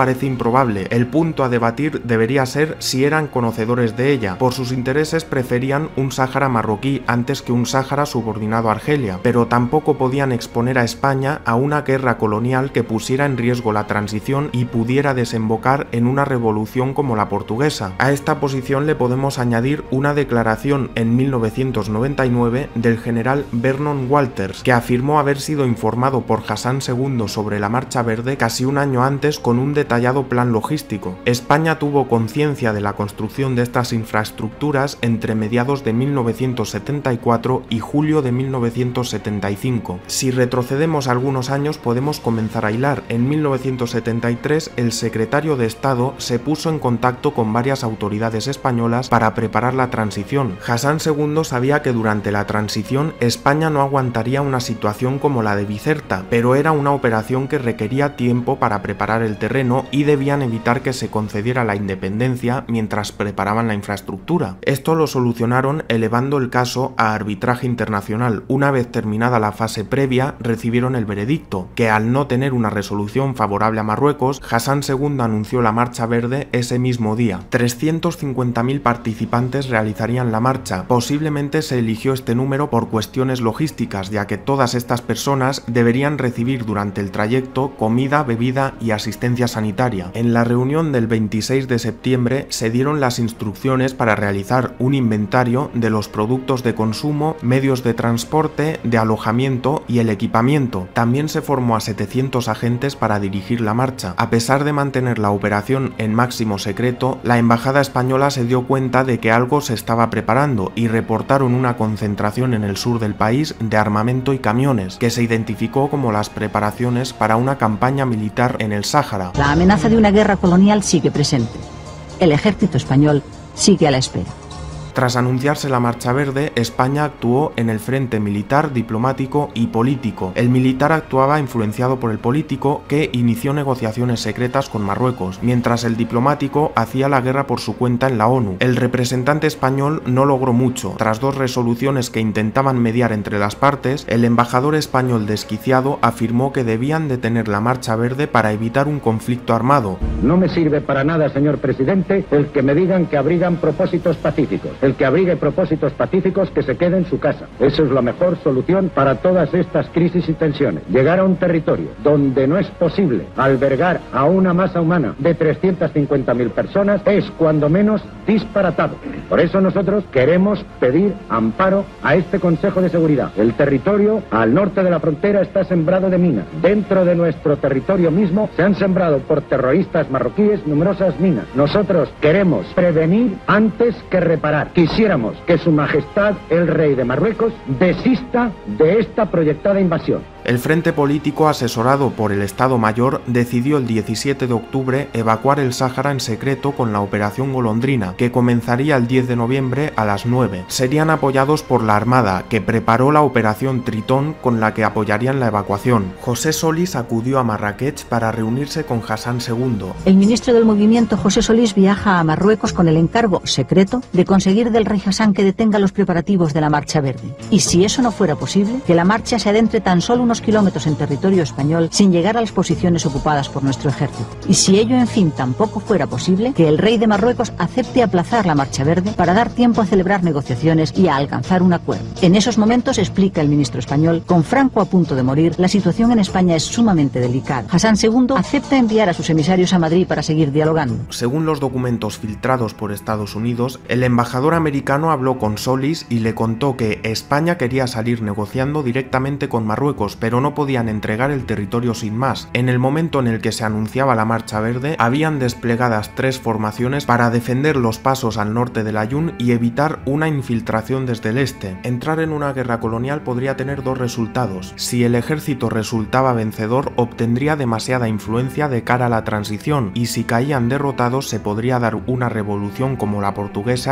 probable. El punto a debatir debería ser si eran conocedores de ella. Por sus intereses preferían un Sáhara marroquí antes que un Sáhara subordinado a Argelia, pero tampoco podían exponer a España a una guerra colonial que pusiera en riesgo la transición y pudiera desembocar en una revolución como la portuguesa. A esta posición le podemos añadir una declaración en mil novecientos noventa y nueve del general Vernon Walters, que afirmó haber sido informado por Hassan segundo sobre la Marcha Verde casi un año antes con un detallado plan logístico. España tuvo conciencia de la construcción de estas infraestructuras entre mediados de mil novecientos setenta y cuatro y julio de mil novecientos setenta y cinco. Si retrocedemos algunos años podemos comenzar a hilar. En mil novecientos setenta y tres el secretario de Estado se puso en contacto con varias autoridades españolas para preparar la transición. Hassan segundo sabía que durante la transición España no aguantaría una situación como la de Bizerta, pero era una operación que requería tiempo para preparar el terreno y debían evitar que se concediera la independencia mientras preparaban la infraestructura. Esto lo solucionaron elevando el caso a arbitraje internacional. Una vez terminada la fase previa, recibieron el veredicto, que al no tener una resolución favorable a Marruecos, Hassan segundo anunció la Marcha Verde ese mismo día. trescientos cincuenta mil participantes realizarían la marcha. Posiblemente se eligió este número por cuestiones logísticas, ya que todas estas personas deberían recibir durante el trayecto comida, bebida y asistencia sanitaria. En la reunión del veintiséis de septiembre se dieron las instrucciones para realizar un inventario de los productos de consumo, medios de transporte, de alojamiento y el equipamiento. También se formó a setecientos agentes para dirigir la marcha. A pesar de mantener la operación en máximo secreto, la embajada española se dio cuenta de que algo se estaba preparando y reportaron una concentración en el sur del país de armamento y camiones, que se identificó como las preparaciones para una campaña militar en el Sáhara. La amenaza de una guerra colonial sigue presente. El ejército español sigue a la espera. Tras anunciarse la Marcha Verde, España actuó en el frente militar, diplomático y político. El militar actuaba influenciado por el político, que inició negociaciones secretas con Marruecos, mientras el diplomático hacía la guerra por su cuenta en la ONU. El representante español no logró mucho. Tras dos resoluciones que intentaban mediar entre las partes, el embajador español desquiciado afirmó que debían detener la Marcha Verde para evitar un conflicto armado. No me sirve para nada, señor presidente, el que me digan que abrigan propósitos pacíficos. El que abrigue propósitos pacíficos, que se quede en su casa. Eso es la mejor solución para todas estas crisis y tensiones. Llegar a un territorio donde no es posible albergar a una masa humana de trescientas cincuenta mil personas es cuando menos disparatado. Por eso nosotros queremos pedir amparo a este Consejo de Seguridad. El territorio al norte de la frontera está sembrado de minas. Dentro de nuestro territorio mismo se han sembrado por terroristas marroquíes numerosas minas. Nosotros queremos prevenir antes que reparar. Quisiéramos que Su Majestad el Rey de Marruecos desista de esta proyectada invasión. El Frente Político, asesorado por el Estado Mayor, decidió el diecisiete de octubre evacuar el Sáhara en secreto con la Operación Golondrina, que comenzaría el diez de noviembre a las nueve. Serían apoyados por la Armada, que preparó la Operación Tritón, con la que apoyarían la evacuación. José Solís acudió a Marrakech para reunirse con Hassan segundo. El ministro del movimiento, José Solís, viaja a Marruecos con el encargo secreto de conseguir del rey Hassan que detenga los preparativos de la Marcha Verde. Y si eso no fuera posible, que la marcha se adentre tan solo unos kilómetros en territorio español sin llegar a las posiciones ocupadas por nuestro ejército. Y si ello, en fin, tampoco fuera posible, que el rey de Marruecos acepte aplazar la Marcha Verde para dar tiempo a celebrar negociaciones y a alcanzar un acuerdo. En esos momentos, explica el ministro español, con Franco a punto de morir, la situación en España es sumamente delicada. Hassan segundo acepta enviar a sus emisarios a Madrid para seguir dialogando. Según los documentos filtrados por Estados Unidos, el embajador americano habló con Solís y le contó que España quería salir negociando directamente con Marruecos, pero no podían entregar el territorio sin más. En el momento en el que se anunciaba la Marcha Verde, habían desplegadas tres formaciones para defender los pasos al norte del Ayun y evitar una infiltración desde el este. Entrar en una guerra colonial podría tener dos resultados. Si el ejército resultaba vencedor, obtendría demasiada influencia de cara a la transición, y si caían derrotados se podría dar una revolución como la portuguesa que hiciera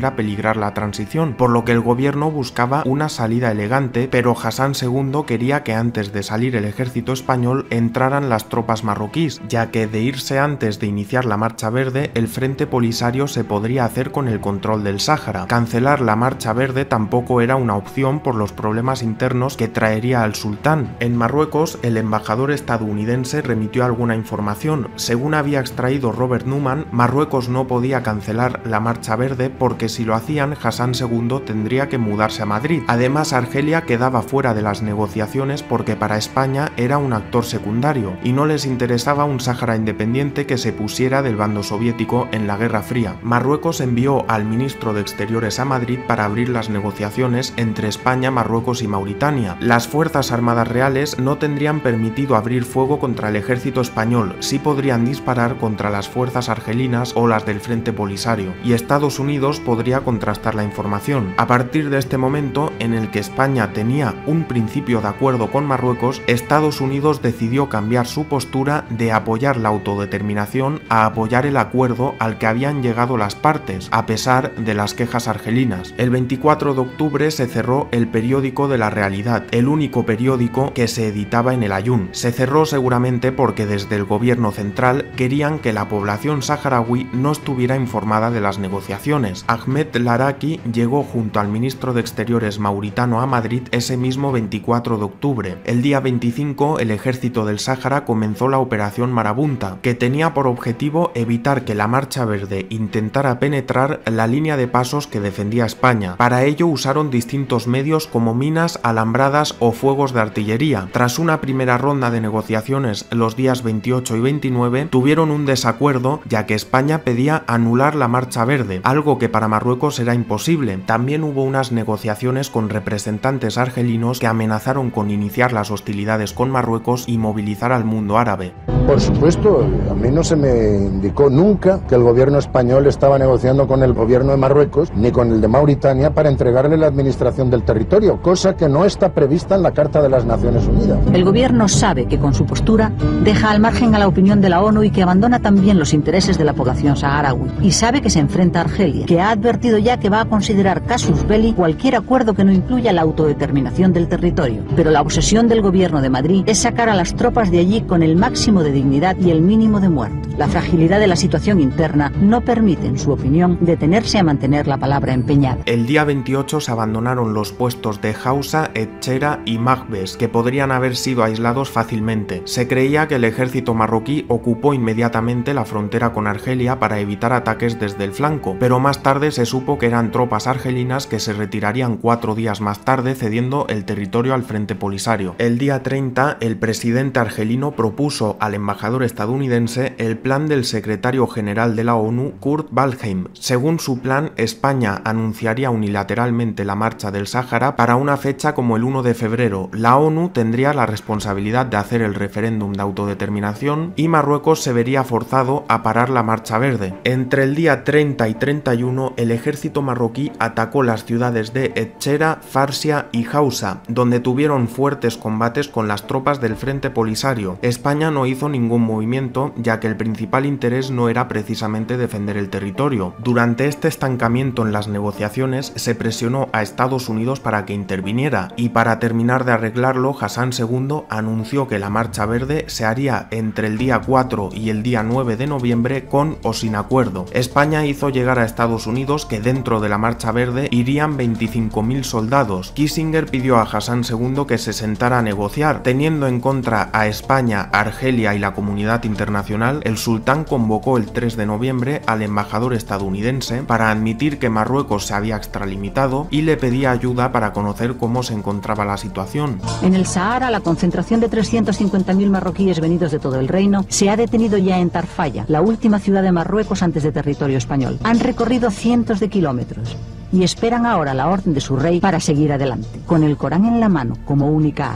pudiera peligrar la transición, por lo que el gobierno buscaba una salida elegante, pero Hassan segundo quería que antes de salir el ejército español entraran las tropas marroquíes, ya que de irse antes de iniciar la Marcha Verde, el Frente Polisario se podría hacer con el control del Sáhara. Cancelar la Marcha Verde tampoco era una opción por los problemas internos que traería al sultán. En Marruecos, el embajador estadounidense remitió alguna información. Según había extraído Robert Newman, Marruecos no podía cancelar la Marcha Verde porque si lo hacían, Hassan segundo tendría que mudarse a Madrid. Además, Argelia quedaba fuera de las negociaciones porque para España era un actor secundario y no les interesaba un Sáhara independiente que se pusiera del bando soviético en la Guerra Fría. Marruecos envió al ministro de Exteriores a Madrid para abrir las negociaciones entre España, Marruecos y Mauritania. Las fuerzas armadas reales no tendrían permitido abrir fuego contra el ejército español, sí podrían disparar contra las fuerzas argelinas o las del Frente Polisario, y Estados Unidos podría contrastar la información. A partir de este momento, en el que España tenía un principio de acuerdo con Marruecos, Estados Unidos decidió cambiar su postura de apoyar la autodeterminación a apoyar el acuerdo al que habían llegado las partes, a pesar de las quejas argelinas. El veinticuatro de octubre se cerró el periódico de La Realidad, el único periódico que se editaba en el Ayun. Se cerró seguramente porque desde el gobierno central querían que la población saharaui no estuviera informada de las negociaciones. Ahmed Laraki llegó junto al ministro de Exteriores mauritano a Madrid ese mismo veinticuatro de octubre. El día veinticinco, el ejército del Sáhara comenzó la operación Marabunta, que tenía por objetivo evitar que la Marcha Verde intentara penetrar la línea de pasos que defendía España. Para ello usaron distintos medios como minas, alambradas o fuegos de artillería. Tras una primera ronda de negociaciones los días veintiocho y veintinueve, tuvieron un desacuerdo ya que España pedía anular la Marcha Verde, algo que para Marruecos era imposible. También hubo unas negociaciones con representantes argelinos que amenazaron con iniciar las hostilidades con Marruecos y movilizar al mundo árabe. Por supuesto, a mí no se me indicó nunca que el gobierno español estaba negociando con el gobierno de Marruecos ni con el de Mauritania para entregarle la administración del territorio, cosa que no está prevista en la Carta de las Naciones Unidas. El gobierno sabe que con su postura deja al margen a la opinión de la ONU y que abandona también los intereses de la población saharaui. Y sabe que se enfrenta a Argelia, que ha advertido ya que va a considerar casus belli cualquier acuerdo que no incluya la autodeterminación del territorio. Pero la obsesión del gobierno de Madrid es sacar a las tropas de allí con el máximo de dignidad y el mínimo de muertos. La fragilidad de la situación interna no permite, en su opinión, detenerse a mantener la palabra empeñada. El día veintiocho se abandonaron los puestos de Hausa, Etchera y Magbes, que podrían haber sido aislados fácilmente. Se creía que el ejército marroquí ocupó inmediatamente la frontera con Argelia para evitar ataques desde el flanco, pero más tarde se supo que eran tropas argelinas que se retirarían cuatro días más tarde cediendo el territorio al Frente Polisario. El día treinta, el presidente argelino propuso al embajador estadounidense el plan del secretario general de la ONU, Kurt Waldheim. Según su plan, España anunciaría unilateralmente la marcha del Sáhara para una fecha como el uno de febrero. La ONU tendría la responsabilidad de hacer el referéndum de autodeterminación y Marruecos se vería forzado a parar la Marcha Verde. Entre el día treinta y treinta y uno, el ejército marroquí atacó las ciudades de Etchera, Farsia y Hausa, donde tuvieron fuertes combates con las tropas del Frente Polisario. España no hizo ningún movimiento, ya que el principal interés no era precisamente defender el territorio. Durante este estancamiento en las negociaciones se presionó a Estados Unidos para que interviniera, y para terminar de arreglarlo, Hassan segundo anunció que la Marcha Verde se haría entre el día cuatro y el día nueve de noviembre con o sin acuerdo. España hizo llegar a Estados Unidos que dentro de la Marcha Verde irían veinticinco mil soldados. Kissinger pidió a Hassan segundo que se sentara a negociar. Teniendo en contra a España, Argelia y la comunidad internacional, el sultán convocó el tres de noviembre al embajador estadounidense para admitir que Marruecos se había extralimitado y le pedía ayuda para conocer cómo se encontraba la situación. En el Sahara, la concentración de trescientos cincuenta mil marroquíes venidos de todo el reino se ha detenido ya en Tarfaya, la última ciudad de Marruecos antes de territorio español. Han recorrido cientos de kilómetros y esperan ahora la orden de su rey para seguir adelante, con el Corán en la mano como única arma.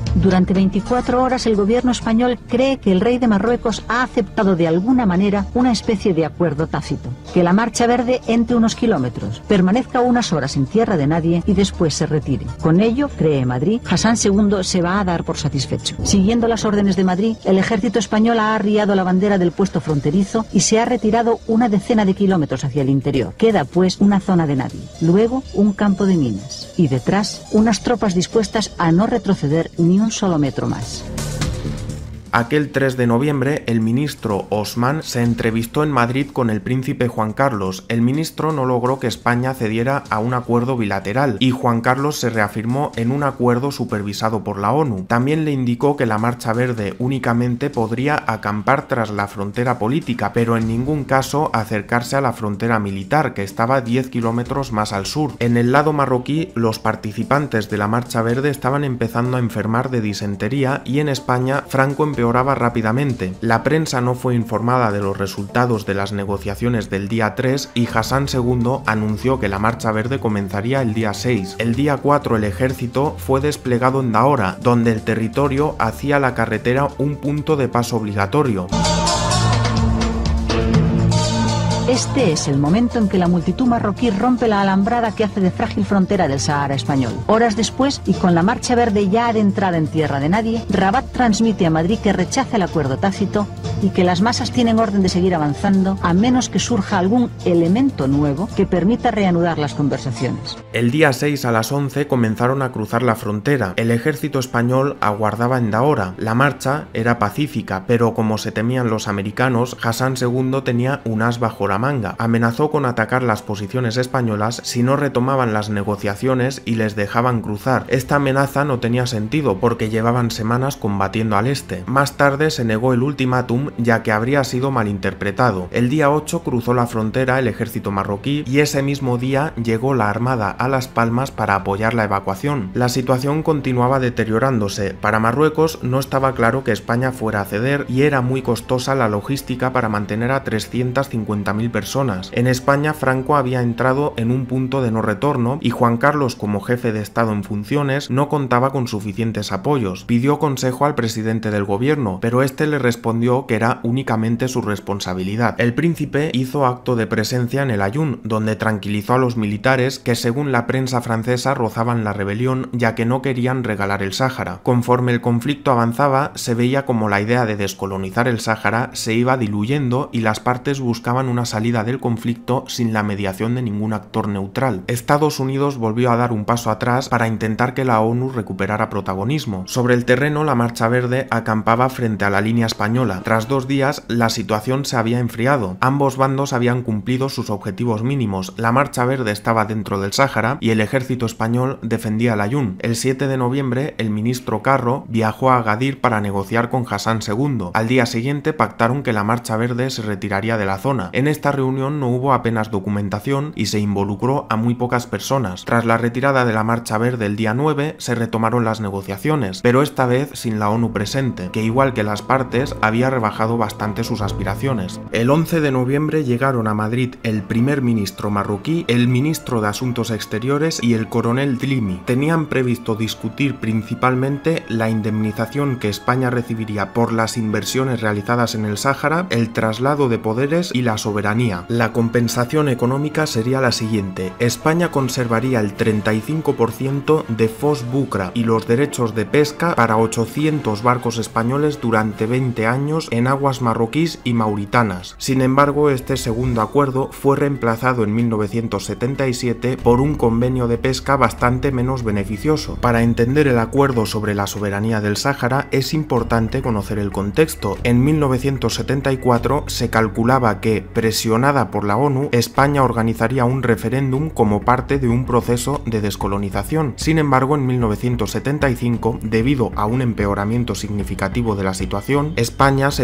Durante veinticuatro horas el gobierno español cree que el rey de Marruecos ha aceptado de alguna manera una especie de acuerdo tácito, que la Marcha Verde entre unos kilómetros, permanezca unas horas en tierra de nadie y después se retire. Con ello, cree Madrid, Hassan segundo se va a dar por satisfecho. Siguiendo las órdenes de Madrid, el ejército español ha arriado la bandera del puesto fronterizo y se ha retirado una decena de kilómetros hacia el interior. Queda pues una zona de nadie, luego un campo de minas y detrás unas tropas dispuestas a no retroceder ni un solo metro más. Aquel tres de noviembre, el ministro Osman se entrevistó en Madrid con el príncipe Juan Carlos. El ministro no logró que España cediera a un acuerdo bilateral y Juan Carlos se reafirmó en un acuerdo supervisado por la ONU. También le indicó que la Marcha Verde únicamente podría acampar tras la frontera política, pero en ningún caso acercarse a la frontera militar, que estaba diez kilómetros más al sur. En el lado marroquí, los participantes de la Marcha Verde estaban empezando a enfermar de disentería y en España, Franco empezó empeoraba rápidamente. La prensa no fue informada de los resultados de las negociaciones del día tres y Hassan segundo anunció que la Marcha Verde comenzaría el día seis. El día cuatro el ejército fue desplegado en Dahora, donde el territorio hacía la carretera un punto de paso obligatorio. Este es el momento en que la multitud marroquí rompe la alambrada que hace de frágil frontera del Sahara español. Horas después, y con la Marcha Verde ya adentrada en tierra de nadie, Rabat transmite a Madrid que rechaza el acuerdo tácito y que las masas tienen orden de seguir avanzando a menos que surja algún elemento nuevo que permita reanudar las conversaciones. El día seis a las once comenzaron a cruzar la frontera. El ejército español aguardaba en Dahora. La marcha era pacífica, pero como se temían los americanos, Hassan segundo tenía un as bajo la manga. Amenazó con atacar las posiciones españolas si no retomaban las negociaciones y les dejaban cruzar. Esta amenaza no tenía sentido porque llevaban semanas combatiendo al este. Más tarde se negó el ultimátum ya que habría sido malinterpretado. El día ocho cruzó la frontera el ejército marroquí y ese mismo día llegó la Armada a Las Palmas para apoyar la evacuación. La situación continuaba deteriorándose. Para Marruecos no estaba claro que España fuera a ceder y era muy costosa la logística para mantener a trescientas cincuenta mil personas. En España, Franco había entrado en un punto de no retorno y Juan Carlos, como jefe de Estado en funciones, no contaba con suficientes apoyos. Pidió consejo al presidente del gobierno, pero este le respondió que era únicamente su responsabilidad. El príncipe hizo acto de presencia en el Ayun, donde tranquilizó a los militares que, según la prensa francesa, rozaban la rebelión ya que no querían regalar el Sáhara. Conforme el conflicto avanzaba, se veía como la idea de descolonizar el Sáhara se iba diluyendo y las partes buscaban una salida del conflicto sin la mediación de ningún actor neutral. Estados Unidos volvió a dar un paso atrás para intentar que la ONU recuperara protagonismo. Sobre el terreno, la Marcha Verde acampaba frente a la línea española. Tras dos días, la situación se había enfriado. Ambos bandos habían cumplido sus objetivos mínimos. La Marcha Verde estaba dentro del Sáhara y el ejército español defendía el Ayun. El siete de noviembre, el ministro Carro viajó a Agadir para negociar con Hassan segundo. Al día siguiente pactaron que la Marcha Verde se retiraría de la zona. En esta reunión no hubo apenas documentación y se involucró a muy pocas personas. Tras la retirada de la Marcha Verde el día nueve, se retomaron las negociaciones, pero esta vez sin la ONU presente, que igual que las partes había rebajado bastante sus aspiraciones. El once de noviembre llegaron a Madrid el primer ministro marroquí, el ministro de Asuntos Exteriores y el coronel Dlimi. Tenían previsto discutir principalmente la indemnización que España recibiría por las inversiones realizadas en el Sáhara, el traslado de poderes y la soberanía. La compensación económica sería la siguiente: España conservaría el treinta y cinco por ciento de Fos Bucra y los derechos de pesca para ochocientos barcos españoles durante veinte años en aguas marroquíes y mauritanas. Sin embargo, este segundo acuerdo fue reemplazado en mil novecientos setenta y siete por un convenio de pesca bastante menos beneficioso. Para entender el acuerdo sobre la soberanía del Sáhara es importante conocer el contexto. En mil novecientos setenta y cuatro se calculaba que, presionada por la ONU, España organizaría un referéndum como parte de un proceso de descolonización. Sin embargo, en mil novecientos setenta y cinco, debido a un empeoramiento significativo de la situación, España se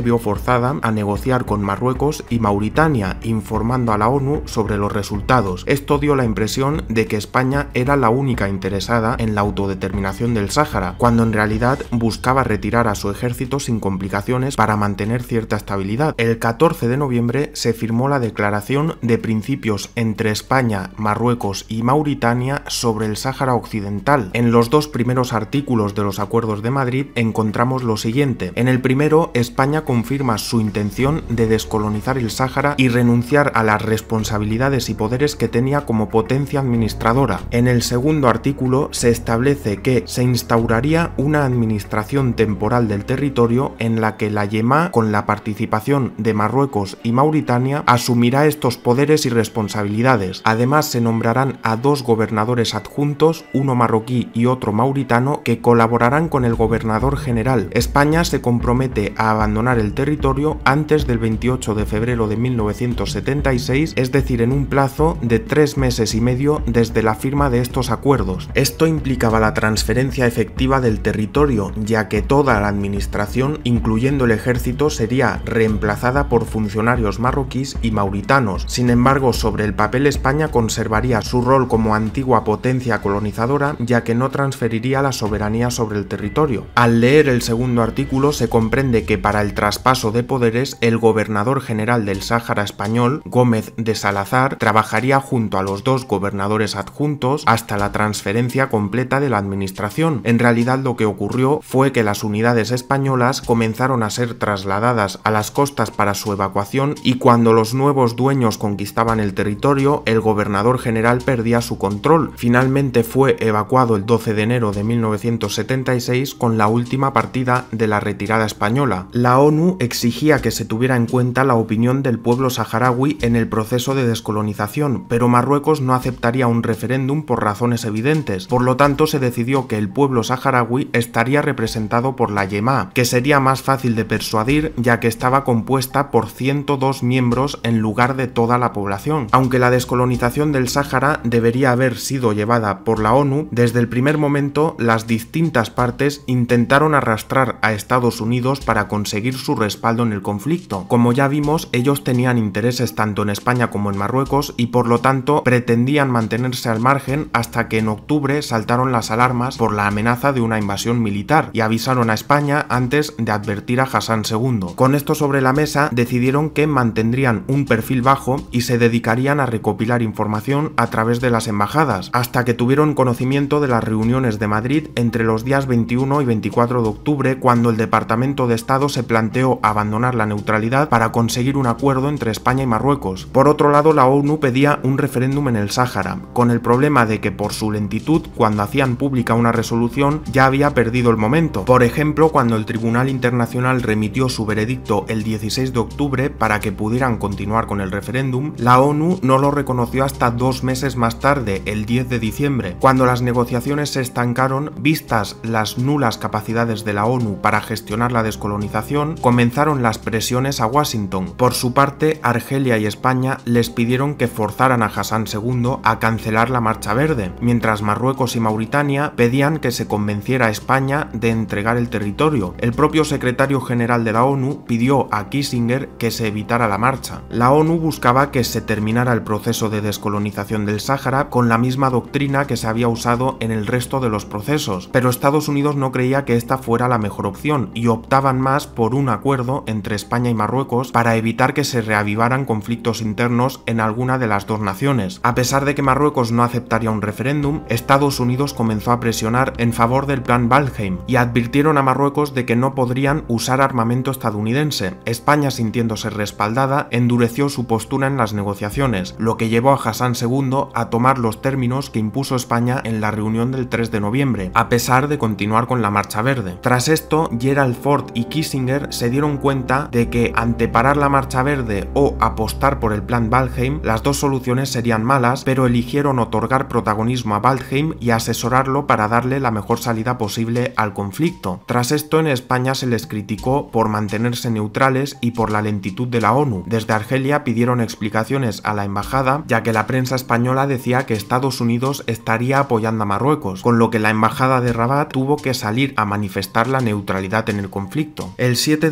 vio forzada a negociar con Marruecos y Mauritania, informando a la ONU sobre los resultados. Esto dio la impresión de que España era la única interesada en la autodeterminación del Sáhara, cuando en realidad buscaba retirar a su ejército sin complicaciones para mantener cierta estabilidad. El catorce de noviembre se firmó la Declaración de Principios entre España, Marruecos y Mauritania sobre el Sáhara Occidental. En los dos primeros artículos de los Acuerdos de Madrid encontramos lo siguiente. En el primero, España confirma su intención de descolonizar el Sáhara y renunciar a las responsabilidades y poderes que tenía como potencia administradora. En el segundo artículo se establece que se instauraría una administración temporal del territorio en la que la Yemá, con la participación de Marruecos y Mauritania, asumirá estos poderes y responsabilidades. Además, se nombrarán a dos gobernadores adjuntos, uno marroquí y otro mauritano, que colaborarán con el gobernador general. España se compromete a abandonar el territorio antes del veintiocho de febrero de mil novecientos setenta y seis, es decir, en un plazo de tres meses y medio desde la firma de estos acuerdos. Esto implicaba la transferencia efectiva del territorio, ya que toda la administración, incluyendo el ejército, sería reemplazada por funcionarios marroquíes y mauritanos. Sin embargo, sobre el papel, España conservaría su rol como antigua potencia colonizadora, ya que no transferiría la soberanía sobre el territorio. Al leer el segundo artículo se comprende que para el traspaso de poderes, el gobernador general del Sáhara español, Gómez de Salazar, trabajaría junto a los dos gobernadores adjuntos hasta la transferencia completa de la administración. En realidad, lo que ocurrió fue que las unidades españolas comenzaron a ser trasladadas a las costas para su evacuación, y cuando los nuevos dueños conquistaban el territorio, el gobernador general perdía su control. Finalmente fue evacuado el doce de enero de mil novecientos setenta y seis con la última partida de la retirada española. La ONU exigía que se tuviera en cuenta la opinión del pueblo saharaui en el proceso de descolonización, pero Marruecos no aceptaría un referéndum por razones evidentes. Por lo tanto, se decidió que el pueblo saharaui estaría representado por la Yemá, que sería más fácil de persuadir ya que estaba compuesta por ciento dos miembros en lugar de toda la población. Aunque la descolonización del Sáhara debería haber sido llevada por la ONU, desde el primer momento las distintas partes intentaron arrastrar a Estados Unidos para conseguir su respaldo en el conflicto. Como ya vimos, ellos tenían intereses tanto en España como en Marruecos y por lo tanto pretendían mantenerse al margen hasta que en octubre saltaron las alarmas por la amenaza de una invasión militar y avisaron a España antes de advertir a Hassan segundo. Con esto sobre la mesa, decidieron que mantendrían un perfil bajo y se dedicarían a recopilar información a través de las embajadas, hasta que tuvieron conocimiento de las reuniones de Madrid entre los días veintiuno y veinticuatro de octubre, cuando el Departamento de Estado se planteó abandonar la neutralidad para conseguir un acuerdo entre España y Marruecos. Por otro lado, la ONU pedía un referéndum en el Sáhara, con el problema de que por su lentitud, cuando hacían pública una resolución, ya había perdido el momento. Por ejemplo, cuando el Tribunal Internacional remitió su veredicto el dieciséis de octubre para que pudieran continuar con el referéndum, la ONU no lo reconoció hasta dos meses más tarde, el diez de diciembre. Cuando las negociaciones se estancaron, vistas las nulas capacidades de la ONU para gestionar la descolonización, comenzaron las presiones a Washington. Por su parte, Argelia y España les pidieron que forzaran a Hassan segundo a cancelar la Marcha Verde, mientras Marruecos y Mauritania pedían que se convenciera a España de entregar el territorio. El propio secretario general de la ONU pidió a Kissinger que se evitara la marcha. La ONU buscaba que se terminara el proceso de descolonización del Sáhara con la misma doctrina que se había usado en el resto de los procesos, pero Estados Unidos no creía que esta fuera la mejor opción y optaban más por un acuerdo entre España y Marruecos para evitar que se reavivaran conflictos internos en alguna de las dos naciones. A pesar de que Marruecos no aceptaría un referéndum, Estados Unidos comenzó a presionar en favor del Plan Waldheim y advirtieron a Marruecos de que no podrían usar armamento estadounidense. España, sintiéndose respaldada, endureció su postura en las negociaciones, lo que llevó a Hassan segundo a tomar los términos que impuso España en la reunión del tres de noviembre, a pesar de continuar con la Marcha Verde. Tras esto, Gerald Ford y Kissinger se dieron cuenta de que anteparar la Marcha Verde o apostar por el Plan Waldheim, las dos soluciones serían malas, pero eligieron otorgar protagonismo a Waldheim y asesorarlo para darle la mejor salida posible al conflicto. Tras esto, en España se les criticó por mantenerse neutrales y por la lentitud de la ONU. Desde Argelia pidieron explicaciones a la embajada, ya que la prensa española decía que Estados Unidos estaría apoyando a Marruecos, con lo que la embajada de Rabat tuvo que salir a manifestar la neutralidad en el conflicto. El siete de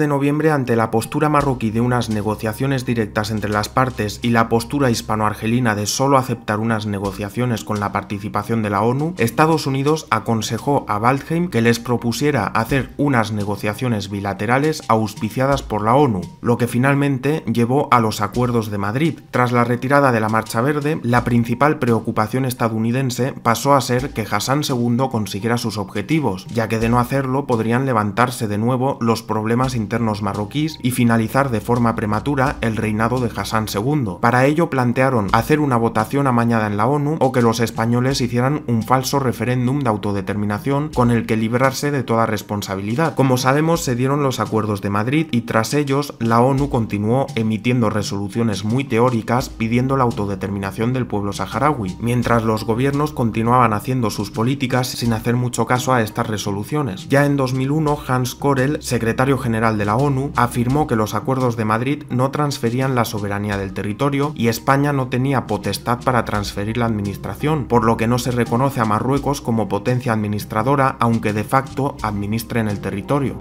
de noviembre, ante la postura marroquí de unas negociaciones directas entre las partes y la postura hispano-argelina de solo aceptar unas negociaciones con la participación de la ONU, Estados Unidos aconsejó a Waldheim que les propusiera hacer unas negociaciones bilaterales auspiciadas por la ONU, lo que finalmente llevó a los Acuerdos de Madrid. Tras la retirada de la Marcha Verde, la principal preocupación estadounidense pasó a ser que Hassan segundo consiguiera sus objetivos, ya que de no hacerlo podrían levantarse de nuevo los problemas internos marroquíes y finalizar de forma prematura el reinado de Hassan segundo. Para ello plantearon hacer una votación amañada en la ONU o que los españoles hicieran un falso referéndum de autodeterminación con el que librarse de toda responsabilidad. Como sabemos, se dieron los Acuerdos de Madrid y tras ellos la ONU continuó emitiendo resoluciones muy teóricas pidiendo la autodeterminación del pueblo saharaui, mientras los gobiernos continuaban haciendo sus políticas sin hacer mucho caso a estas resoluciones. Ya en dos mil uno, Hans Korel, secretario general de la ONU, afirmó que los Acuerdos de Madrid no transferían la soberanía del territorio y España no tenía potestad para transferir la administración, por lo que no se reconoce a Marruecos como potencia administradora, aunque de facto administre en el territorio.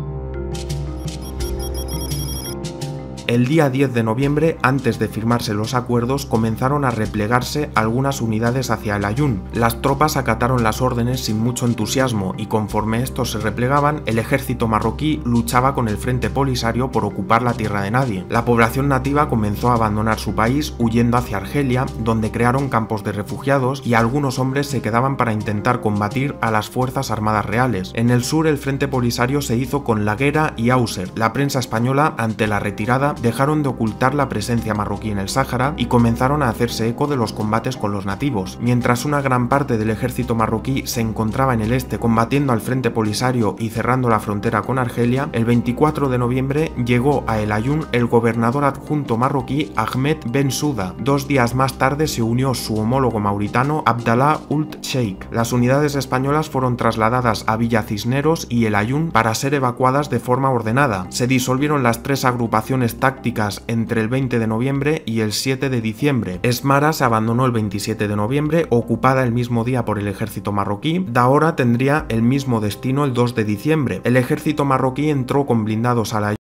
El día diez de noviembre, antes de firmarse los acuerdos, comenzaron a replegarse algunas unidades hacia el Aaiún. Las tropas acataron las órdenes sin mucho entusiasmo y conforme estos se replegaban, el ejército marroquí luchaba con el Frente Polisario por ocupar la tierra de nadie. La población nativa comenzó a abandonar su país huyendo hacia Argelia, donde crearon campos de refugiados y algunos hombres se quedaban para intentar combatir a las fuerzas armadas reales. En el sur, el Frente Polisario se hizo con La Guera y Auser. La prensa española, ante la retirada, dejaron de ocultar la presencia marroquí en el Sáhara y comenzaron a hacerse eco de los combates con los nativos. Mientras una gran parte del ejército marroquí se encontraba en el este combatiendo al Frente Polisario y cerrando la frontera con Argelia, el veinticuatro de noviembre llegó a El Aaiún el gobernador adjunto marroquí Ahmed Ben Suda. Dos días más tarde se unió su homólogo mauritano Abdallah Ould Sheikh. Las unidades españolas fueron trasladadas a Villa Cisneros y El Aaiún para ser evacuadas de forma ordenada. Se disolvieron las tres agrupaciones tácticas entre el veinte de noviembre y el siete de diciembre. Esmara se abandonó el veintisiete de noviembre, ocupada el mismo día por el ejército marroquí. Daora tendría el mismo destino el dos de diciembre. El ejército marroquí entró con blindados a la